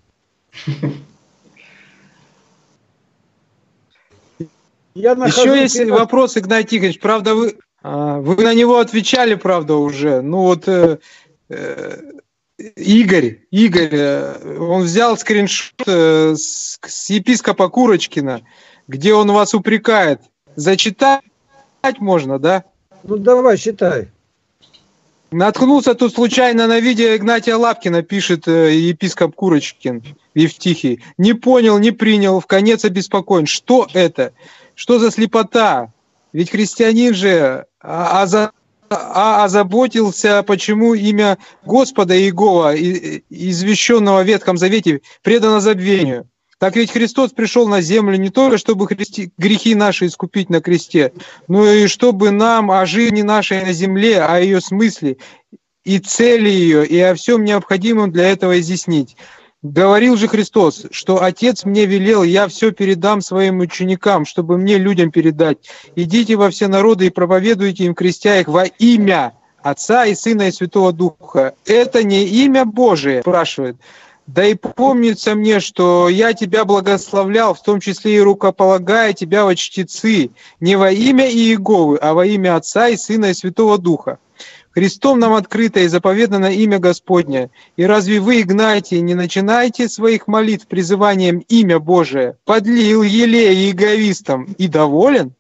Я нахожу Еще есть перед- вопрос, Игнатий Тихонович, правда, вы, а, вы на него отвечали, правда, уже. Ну вот э, э, Игорь, Игорь, э, он взял скриншот э, с, с епископа Курочкина, где он вас упрекает. Зачитать можно, да? Ну, давай, считай. Наткнулся тут случайно на видео Игнатия Лапкина, пишет э, епископ Курочкин в Евтихии. Не понял, не принял, в конец обеспокоен. Что это? Что за слепота? Ведь христианин же а, оза- а озаботился, почему имя Господа Иегова, и- извещенного в Ветхом Завете, предано забвению. Так ведь Христос пришел на землю не только, чтобы христи- грехи наши искупить на кресте, но и чтобы нам о жизни нашей на земле, о ее смысле и цели ее, и о всем необходимом для этого изъяснить. Говорил же Христос, что Отец мне велел, я все передам своим ученикам, чтобы мне, людям, передать. Идите во все народы и проповедуйте им, крестя их во имя Отца и Сына и Святого Духа. Это не имя Божие, спрашивает. Да и помнится мне, что я тебя благословлял, в том числе и рукополагая тебя во чтецы, не во имя Иеговы, а во имя Отца и Сына и Святого Духа. Христом нам открыто и заповедано имя Господне. И разве вы, Игнатий, не начинаете своих молитв призыванием имя Божие? Подлил елея иеговистам и доволен?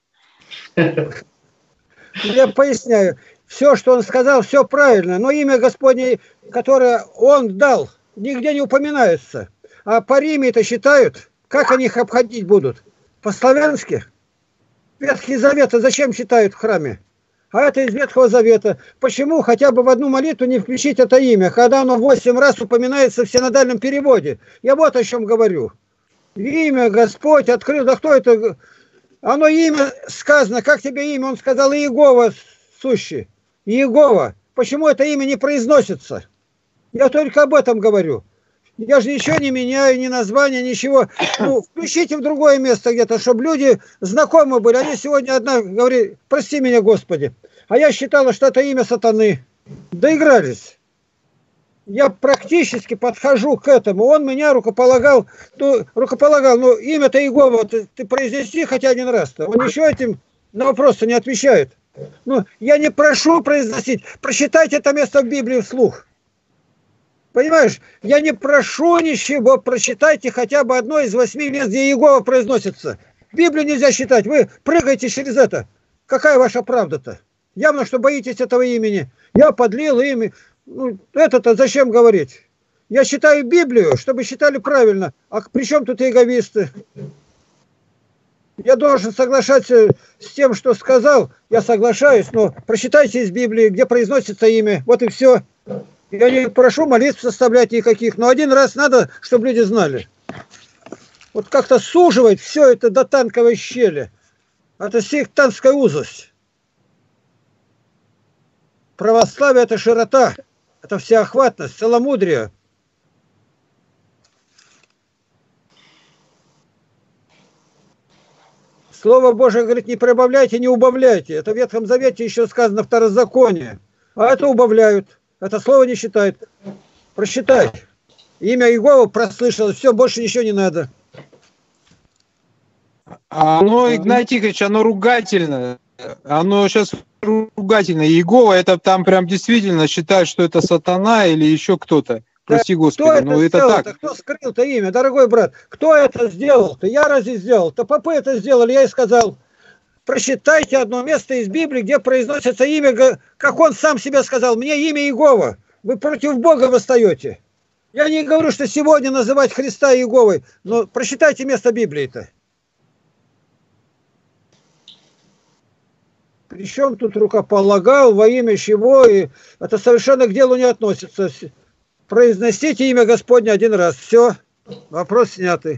Я поясняю. Все, что он сказал, все правильно. Но имя Господне, которое он дал, нигде не упоминается. А по Риме это считают, как они их обходить будут? По-славянски? Ветхий Завет зачем читают в храме? А это из Ветхого Завета. Почему хотя бы в одну молитву не включить это имя, когда оно восемь раз упоминается в синодальном переводе? Я вот о чем говорю. Имя Господь открыл. Да кто это? Оно имя сказано. Как тебе имя? Он сказал Иегова сущий. Иегова. Почему это имя не произносится? Я только об этом говорю. Я же ничего не меняю, ни названия, ничего. Ну, включите в другое место где-то, чтобы люди знакомы были. Они сегодня одна говорит, прости меня, Господи. А я считала, что это имя сатаны. Доигрались. Я практически подхожу к этому. Он меня рукополагал. Ну, рукополагал, ну, имя-то Иегова ты, ты произнеси хотя один раз-то. Он еще этим на вопросы не отвечает. Ну, я не прошу произносить. Прочитайте это место в Библии вслух. Понимаешь, я не прошу ничего, прочитайте хотя бы одно из восьми мест, где Иегова произносится. Библию нельзя считать, вы прыгаете через это. Какая ваша правда-то? Явно, что боитесь этого имени. Я подлил имя. Ну, это-то зачем говорить? Я считаю Библию, чтобы считали правильно. А при чем тут иеговисты? Я должен соглашаться с тем, что сказал. Я соглашаюсь, но прочитайте из Библии, где произносится имя. Вот и все. Я не прошу молитв составлять никаких, но один раз надо, чтобы люди знали. Вот как-то суживать все это до танковой щели. Это сектантская узость. Православие – это широта, это всеохватность, целомудрие. Слово Божие говорит, не прибавляйте, не убавляйте. Это в Ветхом Завете еще сказано второзаконие. А это убавляют. Это слово не считает. Просчитай. Имя Иегова прослышалось. Все, больше ничего не надо. Оно, Игнатий Тихонович, оно ругательное. Оно сейчас ругательное. Иегова, это там прям действительно считают, что это сатана или еще кто-то. Прости, Господи. Кто это Но это сделал-то? так. Кто скрыл-то имя, дорогой брат? Кто это сделал-то? Я разве сделал-то? Попы это сделали, я и сказал. Прочитайте одно место из Библии, где произносится имя, как он сам себе сказал, мне имя Иегова. Вы против Бога восстаете. Я не говорю, что сегодня называть Христа Иеговой, но прочитайте место Библии-то. Причем тут рукополагал, во имя чего, и это совершенно к делу не относится. Произносите имя Господне один раз. Все, вопрос снятый.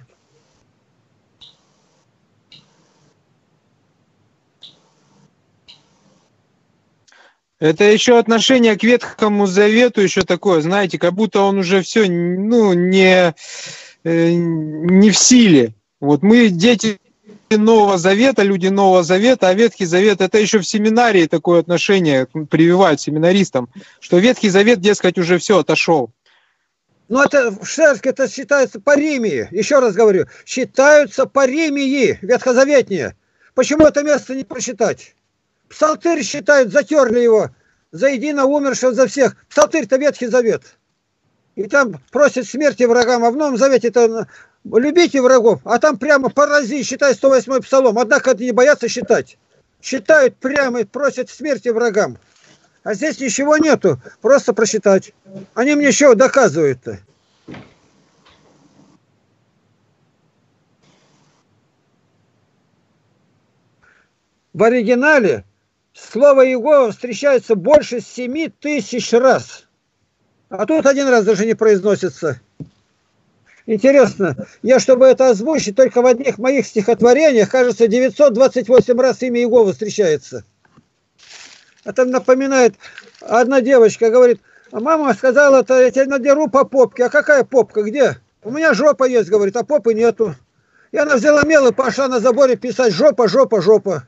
Это еще отношение к Ветхому Завету еще такое, знаете, как будто он уже все, ну, не, э, не в силе. Вот мы дети Нового Завета, люди Нового Завета, а Ветхий Завет, это еще в семинарии такое отношение прививают семинаристам, что Ветхий Завет, дескать, уже все отошел. Ну, это в церкви это считается паримии. Еще раз говорю, считаются паримии, ветхозаветние. Почему это место не прочитать? Псалтырь считают, затерли его, за едино умершего за всех. Псалтырь-то Ветхий Завет. И там просят смерти врагам, а в Новом Завете это любите врагов, а там прямо порази, считай сто восьмой псалом. Однако это не боятся считать. Считают прямо и просят смерти врагам. А здесь ничего нету, просто прочитать. Они мне еще доказывают-то. В оригинале слово Иегова встречается больше семи тысяч раз. А тут один раз даже не произносится. Интересно, я, чтобы это озвучить, только в одних моих стихотворениях, кажется, девятьсот двадцать восемь раз имя Иегова встречается. Это напоминает, одна девочка говорит, а мама сказала, это я тебя надеру по попке. А какая попка, где? У меня жопа есть, говорит, а попы нету. И она взяла мел и пошла на заборе писать жопа, жопа, жопа.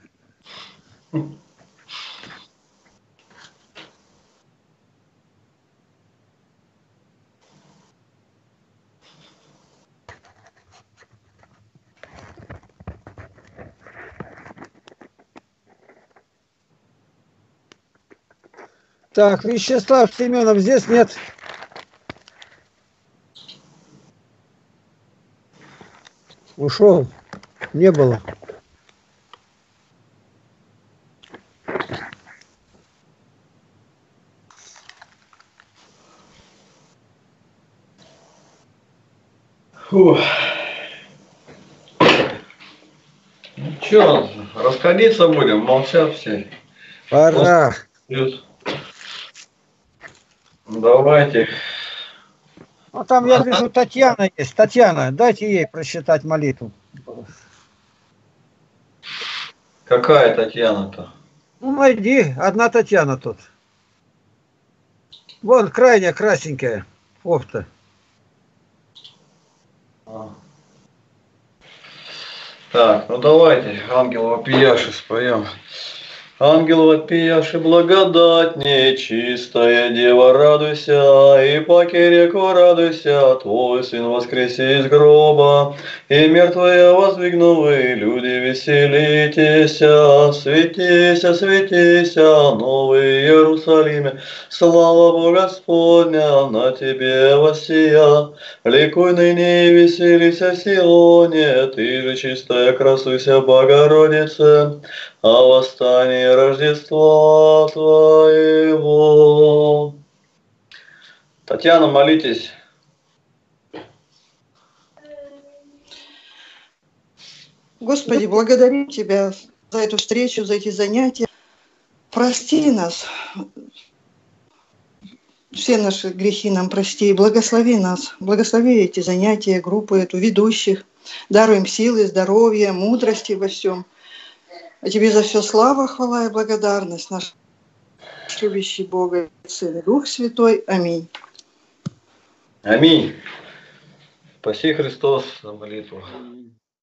Так, Вячеслав Семенов здесь нет. Ушел. Не было. Фух. Ну что, расходиться будем, молчат все. Пора. Давайте. Ну, там, я вижу, Татьяна есть. Татьяна, дайте ей прочитать молитву. Какая Татьяна-то? Ну, найди, одна Татьяна тут. Вон, крайняя красненькая. Офта. А. Так, ну давайте ангел вопияши споем. Ангел вопияши благодать нечистая, Дева радуйся, и паки реку радуйся, Твой Сын воскресе из гроба, и мертвые воздвигнувы, люди веселитеся, светися, светися, Новый Иерусалиме, слава Бога Господня на тебе воссия, ликуй ныне и веселися Сионе, ты же чистая красуйся, Богородице, о восстании Рождества Твоего. Татьяна, молитесь. Господи, благодарим Тебя за эту встречу, за эти занятия. Прости нас, все наши грехи нам прости, и благослови нас, благослови эти занятия, группы, эту ведущих, даруй им силы, здоровья, мудрости во всем. А Тебе за все слава, хвала и благодарность, наш любящий Бога, Сын и Дух Святой. Аминь. Аминь. Спаси Христос за молитву.